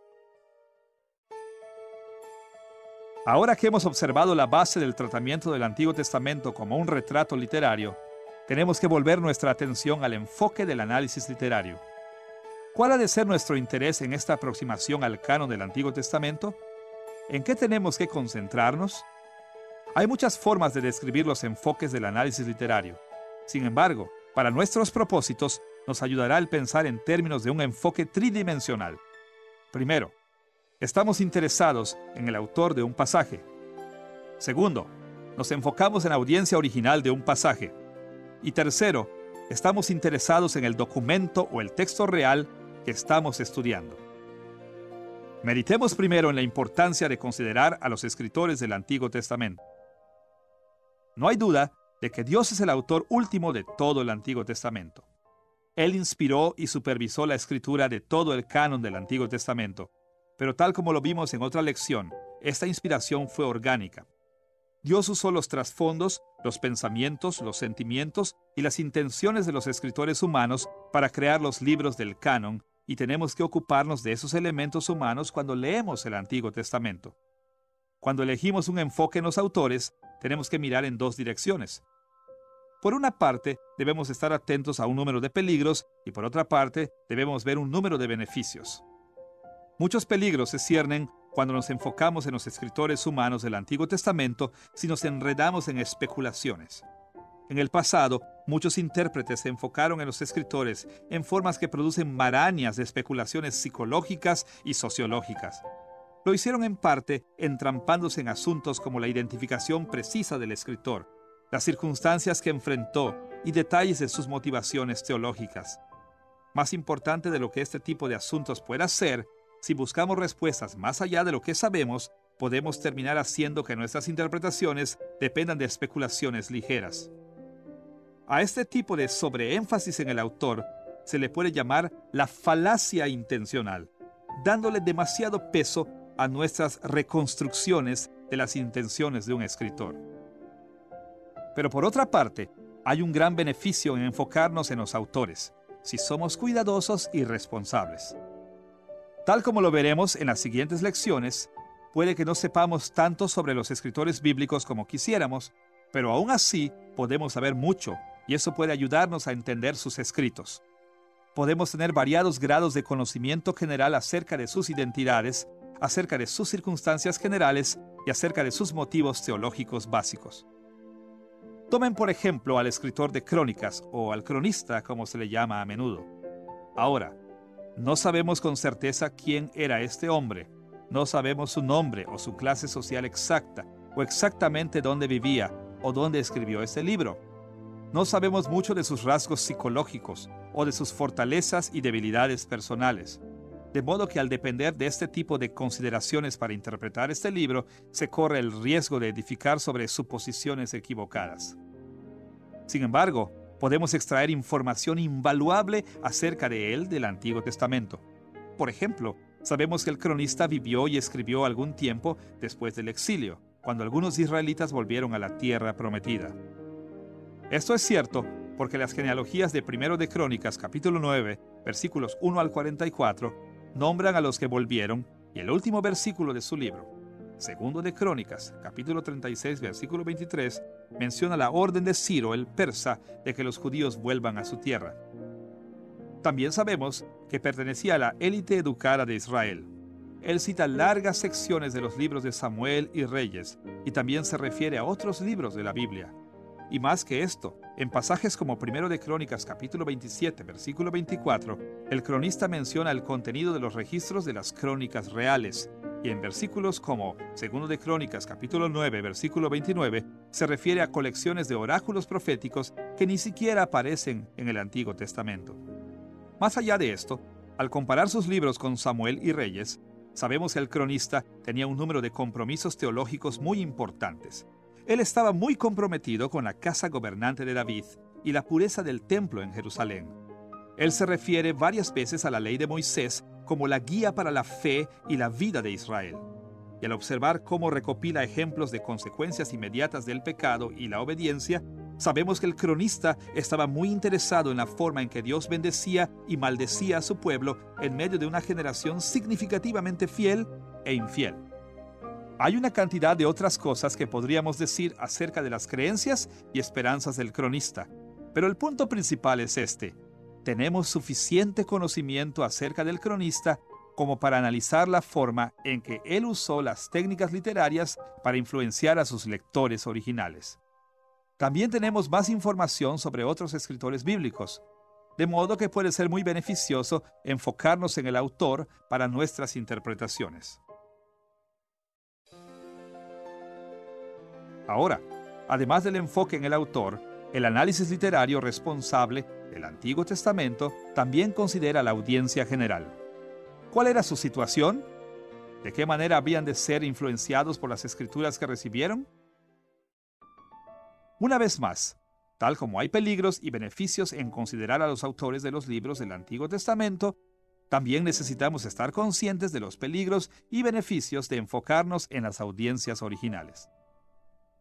Ahora que hemos observado la base del tratamiento del Antiguo Testamento como un retrato literario, tenemos que volver nuestra atención al enfoque del análisis literario. ¿Cuál ha de ser nuestro interés en esta aproximación al canon del Antiguo Testamento? ¿En qué tenemos que concentrarnos? Hay muchas formas de describir los enfoques del análisis literario. Sin embargo, para nuestros propósitos, nos ayudará el pensar en términos de un enfoque tridimensional. Primero, estamos interesados en el autor de un pasaje. Segundo, nos enfocamos en la audiencia original de un pasaje. Y tercero, estamos interesados en el documento o el texto real que estamos estudiando. Meditemos primero en la importancia de considerar a los escritores del Antiguo Testamento. No hay duda de que Dios es el autor último de todo el Antiguo Testamento. Él inspiró y supervisó la escritura de todo el canon del Antiguo Testamento, pero tal como lo vimos en otra lección, esta inspiración fue orgánica. Dios usó los trasfondos, los pensamientos, los sentimientos y las intenciones de los escritores humanos para crear los libros del canon, y tenemos que ocuparnos de esos elementos humanos cuando leemos el Antiguo Testamento. Cuando elegimos un enfoque en los autores, tenemos que mirar en dos direcciones. Por una parte, debemos estar atentos a un número de peligros y por otra parte, debemos ver un número de beneficios. Muchos peligros se ciernen cuando nos enfocamos en los escritores humanos del Antiguo Testamento si nos enredamos en especulaciones. En el pasado, muchos intérpretes se enfocaron en los escritores en formas que producen marañas de especulaciones psicológicas y sociológicas. Lo hicieron en parte entrampándose en asuntos como la identificación precisa del escritor, las circunstancias que enfrentó y detalles de sus motivaciones teológicas. Más importante de lo que este tipo de asuntos pueda ser, si buscamos respuestas más allá de lo que sabemos, podemos terminar haciendo que nuestras interpretaciones dependan de especulaciones ligeras. A este tipo de sobreénfasis en el autor se le puede llamar la falacia intencional, dándole demasiado peso a nuestras reconstrucciones de las intenciones de un escritor. Pero por otra parte, hay un gran beneficio en enfocarnos en los autores, si somos cuidadosos y responsables. Tal como lo veremos en las siguientes lecciones, puede que no sepamos tanto sobre los escritores bíblicos como quisiéramos, pero aún así podemos saber mucho, y eso puede ayudarnos a entender sus escritos. Podemos tener variados grados de conocimiento general acerca de sus identidades, acerca de sus circunstancias generales y acerca de sus motivos teológicos básicos. Tomen por ejemplo al escritor de crónicas o al cronista, como se le llama a menudo. Ahora, no sabemos con certeza quién era este hombre, no sabemos su nombre o su clase social exacta, o exactamente dónde vivía o dónde escribió este libro. No sabemos mucho de sus rasgos psicológicos o de sus fortalezas y debilidades personales. De modo que al depender de este tipo de consideraciones para interpretar este libro, se corre el riesgo de edificar sobre suposiciones equivocadas. Sin embargo, podemos extraer información invaluable acerca de él del Antiguo Testamento. Por ejemplo, sabemos que el cronista vivió y escribió algún tiempo después del exilio, cuando algunos israelitas volvieron a la tierra prometida. Esto es cierto porque las genealogías de Primero de Crónicas, capítulo 9, versículos 1 al 44, nombran a los que volvieron, y el último versículo de su libro, Segundo de Crónicas, capítulo 36, versículo 23, menciona la orden de Ciro, el persa, de que los judíos vuelvan a su tierra. También sabemos que pertenecía a la élite educada de Israel. Él cita largas secciones de los libros de Samuel y Reyes, y también se refiere a otros libros de la Biblia. Y más que esto, en pasajes como Primero de Crónicas capítulo 27, versículo 24, el cronista menciona el contenido de los registros de las crónicas reales, y en versículos como Segundo de Crónicas capítulo 9, versículo 29, se refiere a colecciones de oráculos proféticos que ni siquiera aparecen en el Antiguo Testamento. Más allá de esto, al comparar sus libros con Samuel y Reyes, sabemos que el cronista tenía un número de compromisos teológicos muy importantes. Él estaba muy comprometido con la casa gobernante de David y la pureza del templo en Jerusalén. Él se refiere varias veces a la ley de Moisés como la guía para la fe y la vida de Israel. Y al observar cómo recopila ejemplos de consecuencias inmediatas del pecado y la obediencia, sabemos que el cronista estaba muy interesado en la forma en que Dios bendecía y maldecía a su pueblo en medio de una generación significativamente fiel e infiel. Hay una cantidad de otras cosas que podríamos decir acerca de las creencias y esperanzas del cronista, pero el punto principal es este: tenemos suficiente conocimiento acerca del cronista como para analizar la forma en que él usó las técnicas literarias para influenciar a sus lectores originales. También tenemos más información sobre otros escritores bíblicos, de modo que puede ser muy beneficioso enfocarnos en el autor para nuestras interpretaciones. Ahora, además del enfoque en el autor, el análisis literario responsable del Antiguo Testamento también considera la audiencia general. ¿Cuál era su situación? ¿De qué manera habían de ser influenciados por las escrituras que recibieron? Una vez más, tal como hay peligros y beneficios en considerar a los autores de los libros del Antiguo Testamento, también necesitamos estar conscientes de los peligros y beneficios de enfocarnos en las audiencias originales.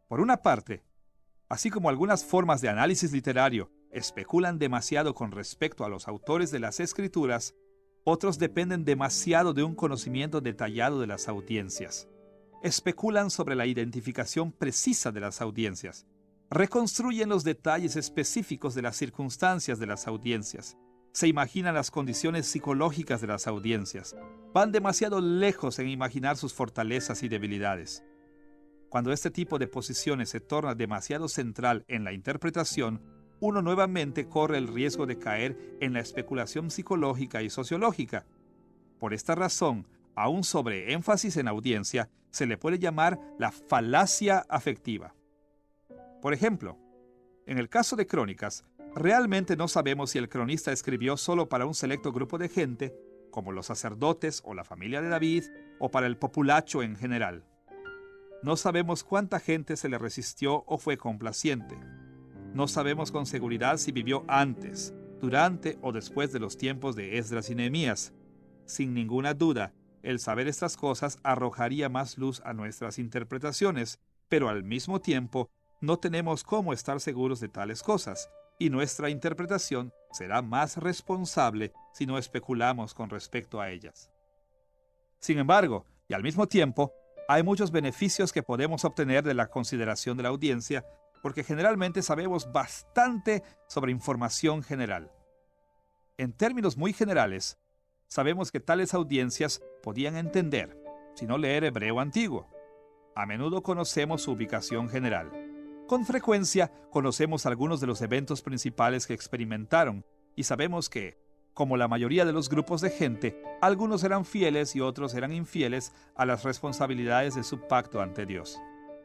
Por una parte, así como algunas formas de análisis literario especulan demasiado con respecto a los autores de las Escrituras, otros dependen demasiado de un conocimiento detallado de las audiencias. Especulan sobre la identificación precisa de las audiencias. Reconstruyen los detalles específicos de las circunstancias de las audiencias. Se imaginan las condiciones psicológicas de las audiencias. Van demasiado lejos en imaginar sus fortalezas y debilidades. Cuando este tipo de posiciones se torna demasiado central en la interpretación, uno nuevamente corre el riesgo de caer en la especulación psicológica y sociológica. Por esta razón, a un sobreénfasis en audiencia se le puede llamar la falacia afectiva. Por ejemplo, en el caso de Crónicas, realmente no sabemos si el cronista escribió solo para un selecto grupo de gente, como los sacerdotes o la familia de David, o para el populacho en general. No sabemos cuánta gente se le resistió o fue complaciente. No sabemos con seguridad si vivió antes, durante o después de los tiempos de Esdras y Nehemías. Sin ninguna duda, el saber estas cosas arrojaría más luz a nuestras interpretaciones, pero al mismo tiempo no tenemos cómo estar seguros de tales cosas, y nuestra interpretación será más responsable si no especulamos con respecto a ellas. Sin embargo, y al mismo tiempo, hay muchos beneficios que podemos obtener de la consideración de la audiencia, porque generalmente sabemos bastante sobre información general. En términos muy generales, sabemos que tales audiencias podían entender, si no leer hebreo antiguo. A menudo conocemos su ubicación general. Con frecuencia conocemos algunos de los eventos principales que experimentaron y sabemos que, como la mayoría de los grupos de gente, algunos eran fieles y otros eran infieles a las responsabilidades de su pacto ante Dios.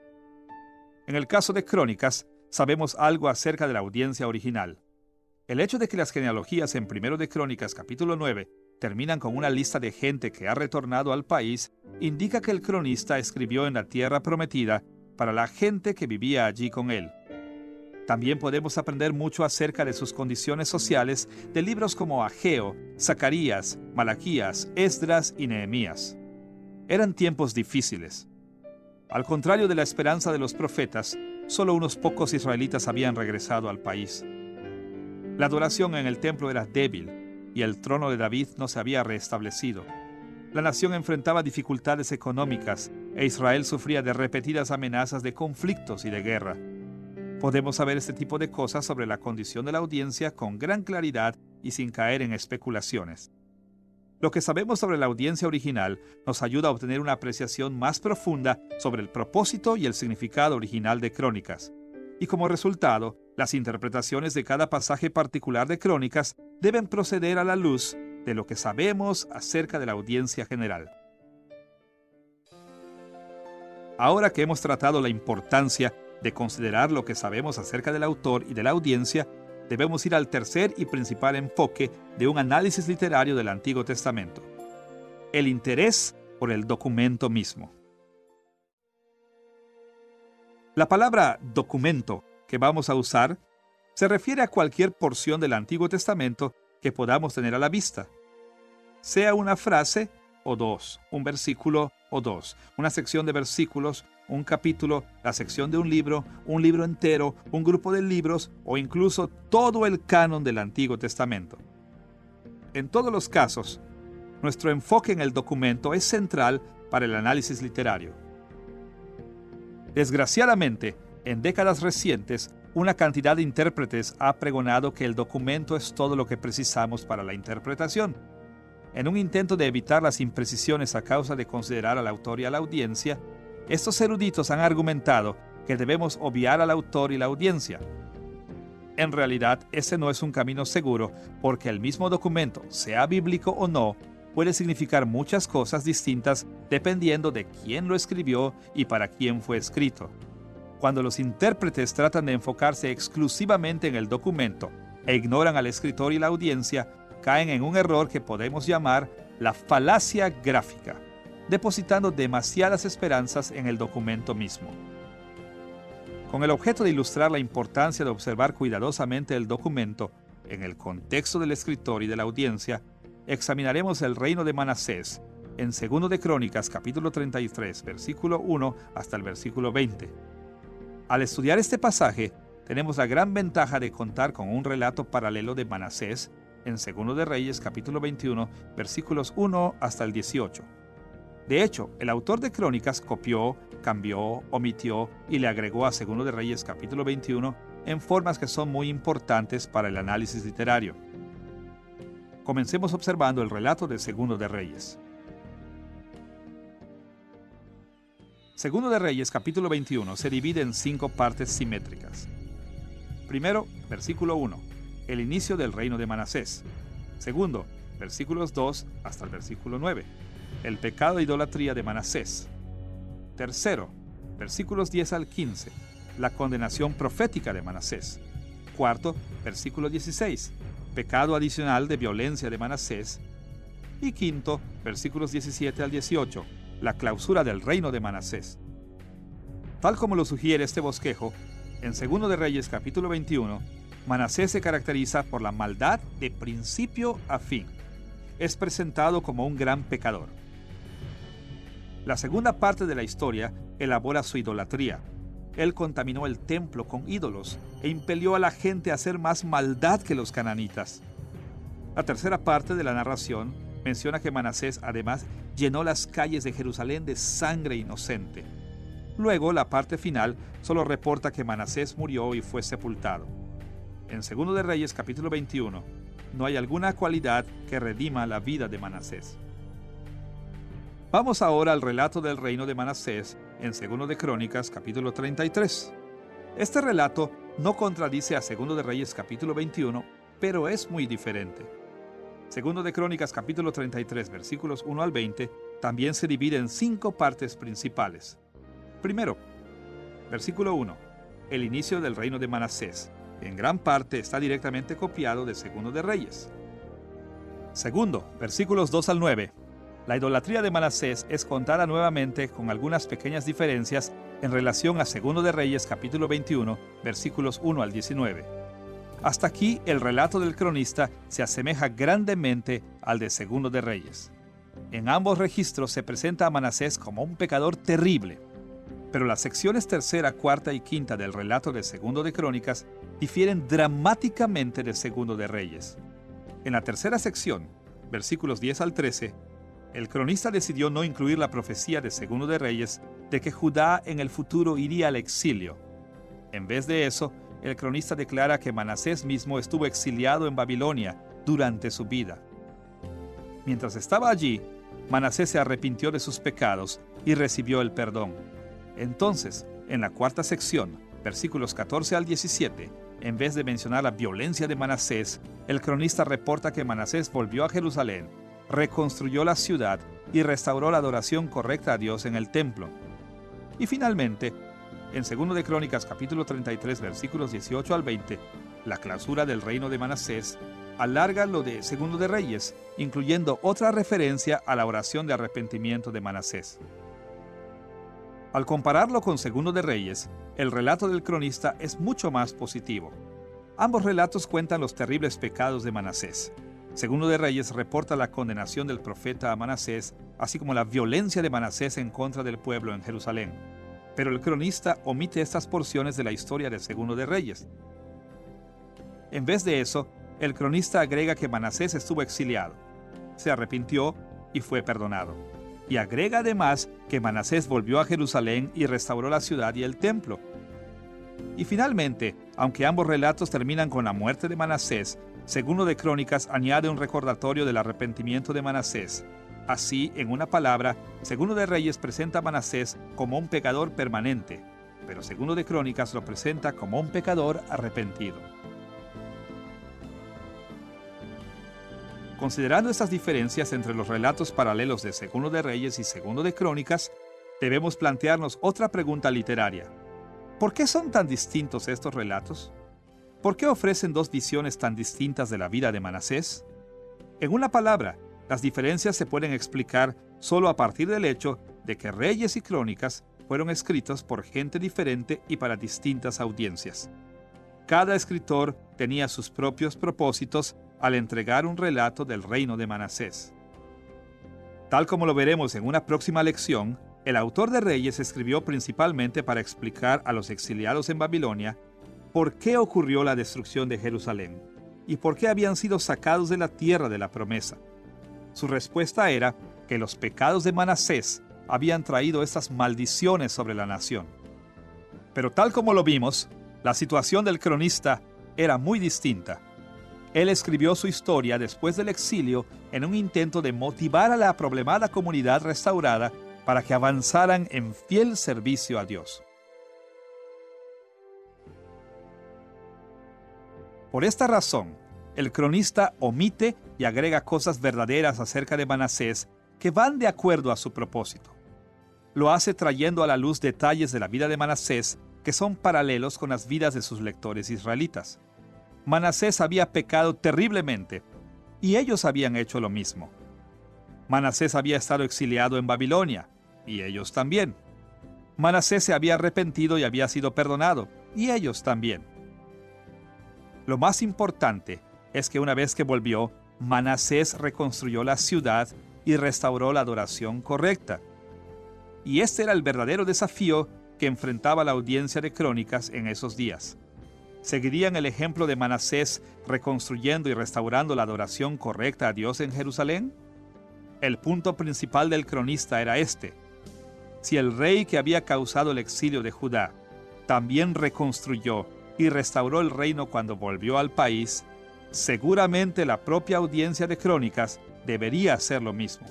En el caso de Crónicas, sabemos algo acerca de la audiencia original. El hecho de que las genealogías en 1 de Crónicas capítulo 9 terminan con una lista de gente que ha retornado al país indica que el cronista escribió en la tierra prometida para la gente que vivía allí con él. También podemos aprender mucho acerca de sus condiciones sociales de libros como Ageo, Zacarías, Malaquías, Esdras y Nehemías. Eran tiempos difíciles. Al contrario de la esperanza de los profetas, solo unos pocos israelitas habían regresado al país. La adoración en el templo era débil y el trono de David no se había restablecido. La nación enfrentaba dificultades económicas e Israel sufría de repetidas amenazas de conflictos y de guerra. Podemos saber este tipo de cosas sobre la condición de la audiencia con gran claridad y sin caer en especulaciones. Lo que sabemos sobre la audiencia original nos ayuda a obtener una apreciación más profunda sobre el propósito y el significado original de Crónicas. Y como resultado, las interpretaciones de cada pasaje particular de Crónicas deben proceder a la luz de lo que sabemos acerca de la audiencia general. Ahora que hemos tratado la importancia de considerar lo que sabemos acerca del autor y de la audiencia, debemos ir al tercer y principal enfoque de un análisis literario del Antiguo Testamento: el interés por el documento mismo. La palabra documento que vamos a usar se refiere a cualquier porción del Antiguo Testamento que podamos tener a la vista, sea una frase o dos, un versículo o dos, una sección de versículos, un capítulo, la sección de un libro entero, un grupo de libros o incluso todo el canon del Antiguo Testamento. En todos los casos, nuestro enfoque en el documento es central para el análisis literario. Desgraciadamente, en décadas recientes, una cantidad de intérpretes ha pregonado que el documento es todo lo que precisamos para la interpretación. En un intento de evitar las imprecisiones a causa de considerar al autor y a la audiencia, estos eruditos han argumentado que debemos obviar al autor y la audiencia. En realidad, ese no es un camino seguro, porque el mismo documento, sea bíblico o no, puede significar muchas cosas distintas dependiendo de quién lo escribió y para quién fue escrito. Cuando los intérpretes tratan de enfocarse exclusivamente en el documento e ignoran al escritor y la audiencia, caen en un error que podemos llamar la falacia gráfica, depositando demasiadas esperanzas en el documento mismo. Con el objeto de ilustrar la importancia de observar cuidadosamente el documento en el contexto del escritor y de la audiencia, examinaremos el reino de Manasés en 2 de Crónicas capítulo 33, versículo 1 hasta el versículo 20. Al estudiar este pasaje, tenemos la gran ventaja de contar con un relato paralelo de Manasés en 2 de Reyes capítulo 21, versículos 1 hasta el 18. De hecho, el autor de Crónicas copió, cambió, omitió y le agregó a 2 de Reyes capítulo 21 en formas que son muy importantes para el análisis literario. Comencemos observando el relato de 2 de Reyes. 2 de Reyes capítulo 21 se divide en 5 partes simétricas. Primero, versículo 1, el inicio del reino de Manasés. Segundo, versículos 2 hasta el versículo 9, el pecado e idolatría de Manasés. Tercero, versículos 10 al 15, la condenación profética de Manasés. Cuarto, versículo 16, pecado adicional de violencia de Manasés. Y quinto, versículos 17 al 18, la clausura del reino de Manasés. Tal como lo sugiere este bosquejo, en 2 de Reyes capítulo 21, Manasés se caracteriza por la maldad de principio a fin. Es presentado como un gran pecador. La segunda parte de la historia elabora su idolatría. Él contaminó el templo con ídolos e impelió a la gente a hacer más maldad que los cananitas. La tercera parte de la narración menciona que Manasés además llenó las calles de Jerusalén de sangre inocente. Luego, la parte final solo reporta que Manasés murió y fue sepultado. En 2 de Reyes capítulo 21 no hay alguna cualidad que redima la vida de Manasés. Vamos ahora al relato del reino de Manasés en 2 de Crónicas capítulo 33. Este relato no contradice a 2 de Reyes capítulo 21, pero es muy diferente. 2 de Crónicas capítulo 33 versículos 1 al 20 también se divide en 5 partes principales. Primero, versículo 1, el inicio del reino de Manasés. En gran parte está directamente copiado de 2 de Reyes. Segundo, versículos 2 al 9. La idolatría de Manasés es contada nuevamente con algunas pequeñas diferencias en relación a 2 de Reyes capítulo 21, versículos 1 al 19. Hasta aquí el relato del cronista se asemeja grandemente al de 2 de Reyes. En ambos registros se presenta a Manasés como un pecador terrible, pero las secciones tercera, cuarta y quinta del relato de 2 de Crónicas difieren dramáticamente de 2 de Reyes. En la tercera sección, versículos 10 al 13, el cronista decidió no incluir la profecía de 2 de Reyes de que Judá en el futuro iría al exilio. En vez de eso, el cronista declara que Manasés mismo estuvo exiliado en Babilonia durante su vida. Mientras estaba allí, Manasés se arrepintió de sus pecados y recibió el perdón. Entonces, en la cuarta sección, versículos 14 al 17, en vez de mencionar la violencia de Manasés, el cronista reporta que Manasés volvió a Jerusalén, reconstruyó la ciudad y restauró la adoración correcta a Dios en el templo. Y finalmente, en 2 de Crónicas capítulo 33 versículos 18 al 20, la clausura del reino de Manasés alarga lo de 2 de Reyes, incluyendo otra referencia a la oración de arrepentimiento de Manasés. Al compararlo con 2 de Reyes, el relato del cronista es mucho más positivo. Ambos relatos cuentan los terribles pecados de Manasés. 2 de Reyes reporta la condenación del profeta a Manasés, así como la violencia de Manasés en contra del pueblo en Jerusalén. Pero el cronista omite estas porciones de la historia de 2 de Reyes. En vez de eso, el cronista agrega que Manasés estuvo exiliado, se arrepintió y fue perdonado. Y agrega además que Manasés volvió a Jerusalén y restauró la ciudad y el templo. Y finalmente, aunque ambos relatos terminan con la muerte de Manasés, 2 de Crónicas añade un recordatorio del arrepentimiento de Manasés. Así, en una palabra, 2 de Reyes presenta a Manasés como un pecador permanente, pero 2 de Crónicas lo presenta como un pecador arrepentido. Considerando estas diferencias entre los relatos paralelos de 2 de Reyes y 2 de Crónicas, debemos plantearnos otra pregunta literaria. ¿Por qué son tan distintos estos relatos? ¿Por qué ofrecen dos visiones tan distintas de la vida de Manasés? En una palabra, las diferencias se pueden explicar solo a partir del hecho de que Reyes y Crónicas fueron escritos por gente diferente y para distintas audiencias. Cada escritor tenía sus propios propósitos al entregar un relato del reino de Manasés. Tal como lo veremos en una próxima lección, El autor de Reyes escribió principalmente para explicar a los exiliados en Babilonia por qué ocurrió la destrucción de Jerusalén y por qué habían sido sacados de la tierra de la promesa. Su respuesta era que los pecados de Manasés habían traído estas maldiciones sobre la nación. Pero tal como lo vimos, la situación del cronista era muy distinta. Él escribió su historia después del exilio en un intento de motivar a la problemada comunidad restaurada para que avanzaran en fiel servicio a Dios. Por esta razón, el cronista omite y agrega cosas verdaderas acerca de Manasés que van de acuerdo a su propósito. Lo hace trayendo a la luz detalles de la vida de Manasés que son paralelos con las vidas de sus lectores israelitas. Manasés había pecado terriblemente, y ellos habían hecho lo mismo. Manasés había estado exiliado en Babilonia, y ellos también. Manasés se había arrepentido y había sido perdonado, y ellos también. Lo más importante es que una vez que volvió, Manasés reconstruyó la ciudad y restauró la adoración correcta. Y este era el verdadero desafío que enfrentaba la audiencia de Crónicas en esos días. ¿Seguirían el ejemplo de Manasés reconstruyendo y restaurando la adoración correcta a Dios en Jerusalén? El punto principal del cronista era este: si el rey que había causado el exilio de Judá también reconstruyó y restauró el reino cuando volvió al país, seguramente la propia audiencia de Crónicas debería hacer lo mismo.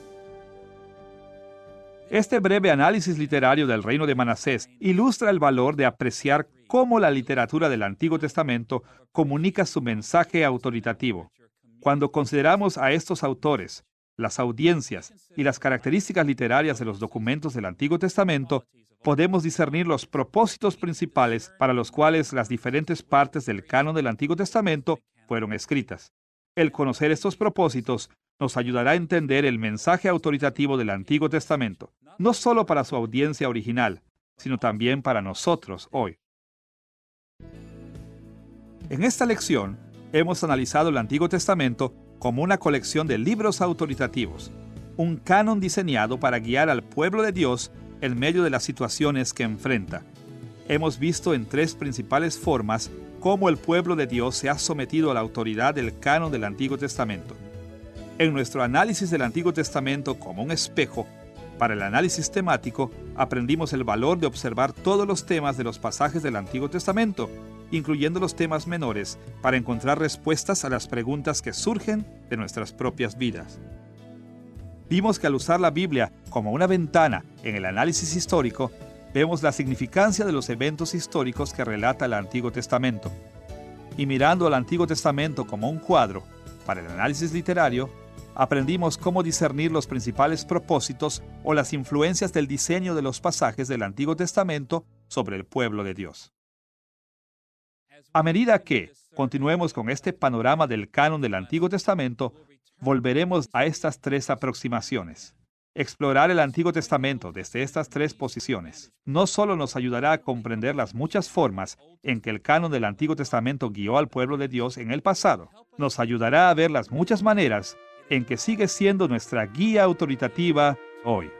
Este breve análisis literario del reino de Manasés ilustra el valor de apreciar cómo la literatura del Antiguo Testamento comunica su mensaje autoritativo. Cuando consideramos a estos autores, las audiencias y las características literarias de los documentos del Antiguo Testamento, podemos discernir los propósitos principales para los cuales las diferentes partes del canon del Antiguo Testamento fueron escritas. El conocer estos propósitos nos ayudará a entender el mensaje autoritativo del Antiguo Testamento, no solo para su audiencia original, sino también para nosotros hoy. En esta lección, hemos analizado el Antiguo Testamento como una colección de libros autoritativos, un canon diseñado para guiar al pueblo de Dios en medio de las situaciones que enfrenta. Hemos visto en tres principales formas cómo el pueblo de Dios se ha sometido a la autoridad del canon del Antiguo Testamento. En nuestro análisis del Antiguo Testamento como un espejo, para el análisis temático, aprendimos el valor de observar todos los temas de los pasajes del Antiguo Testamento, incluyendo los temas menores, para encontrar respuestas a las preguntas que surgen de nuestras propias vidas. Vimos que al usar la Biblia como una ventana en el análisis histórico, vemos la significancia de los eventos históricos que relata el Antiguo Testamento. Y mirando al Antiguo Testamento como un cuadro, para el análisis literario, aprendimos cómo discernir los principales propósitos o las influencias del diseño de los pasajes del Antiguo Testamento sobre el pueblo de Dios. A medida que continuemos con este panorama del canon del Antiguo Testamento, volveremos a estas tres aproximaciones. Explorar el Antiguo Testamento desde estas tres posiciones no solo nos ayudará a comprender las muchas formas en que el canon del Antiguo Testamento guió al pueblo de Dios en el pasado, nos ayudará a ver las muchas maneras en que sigue siendo nuestra guía autoritativa hoy.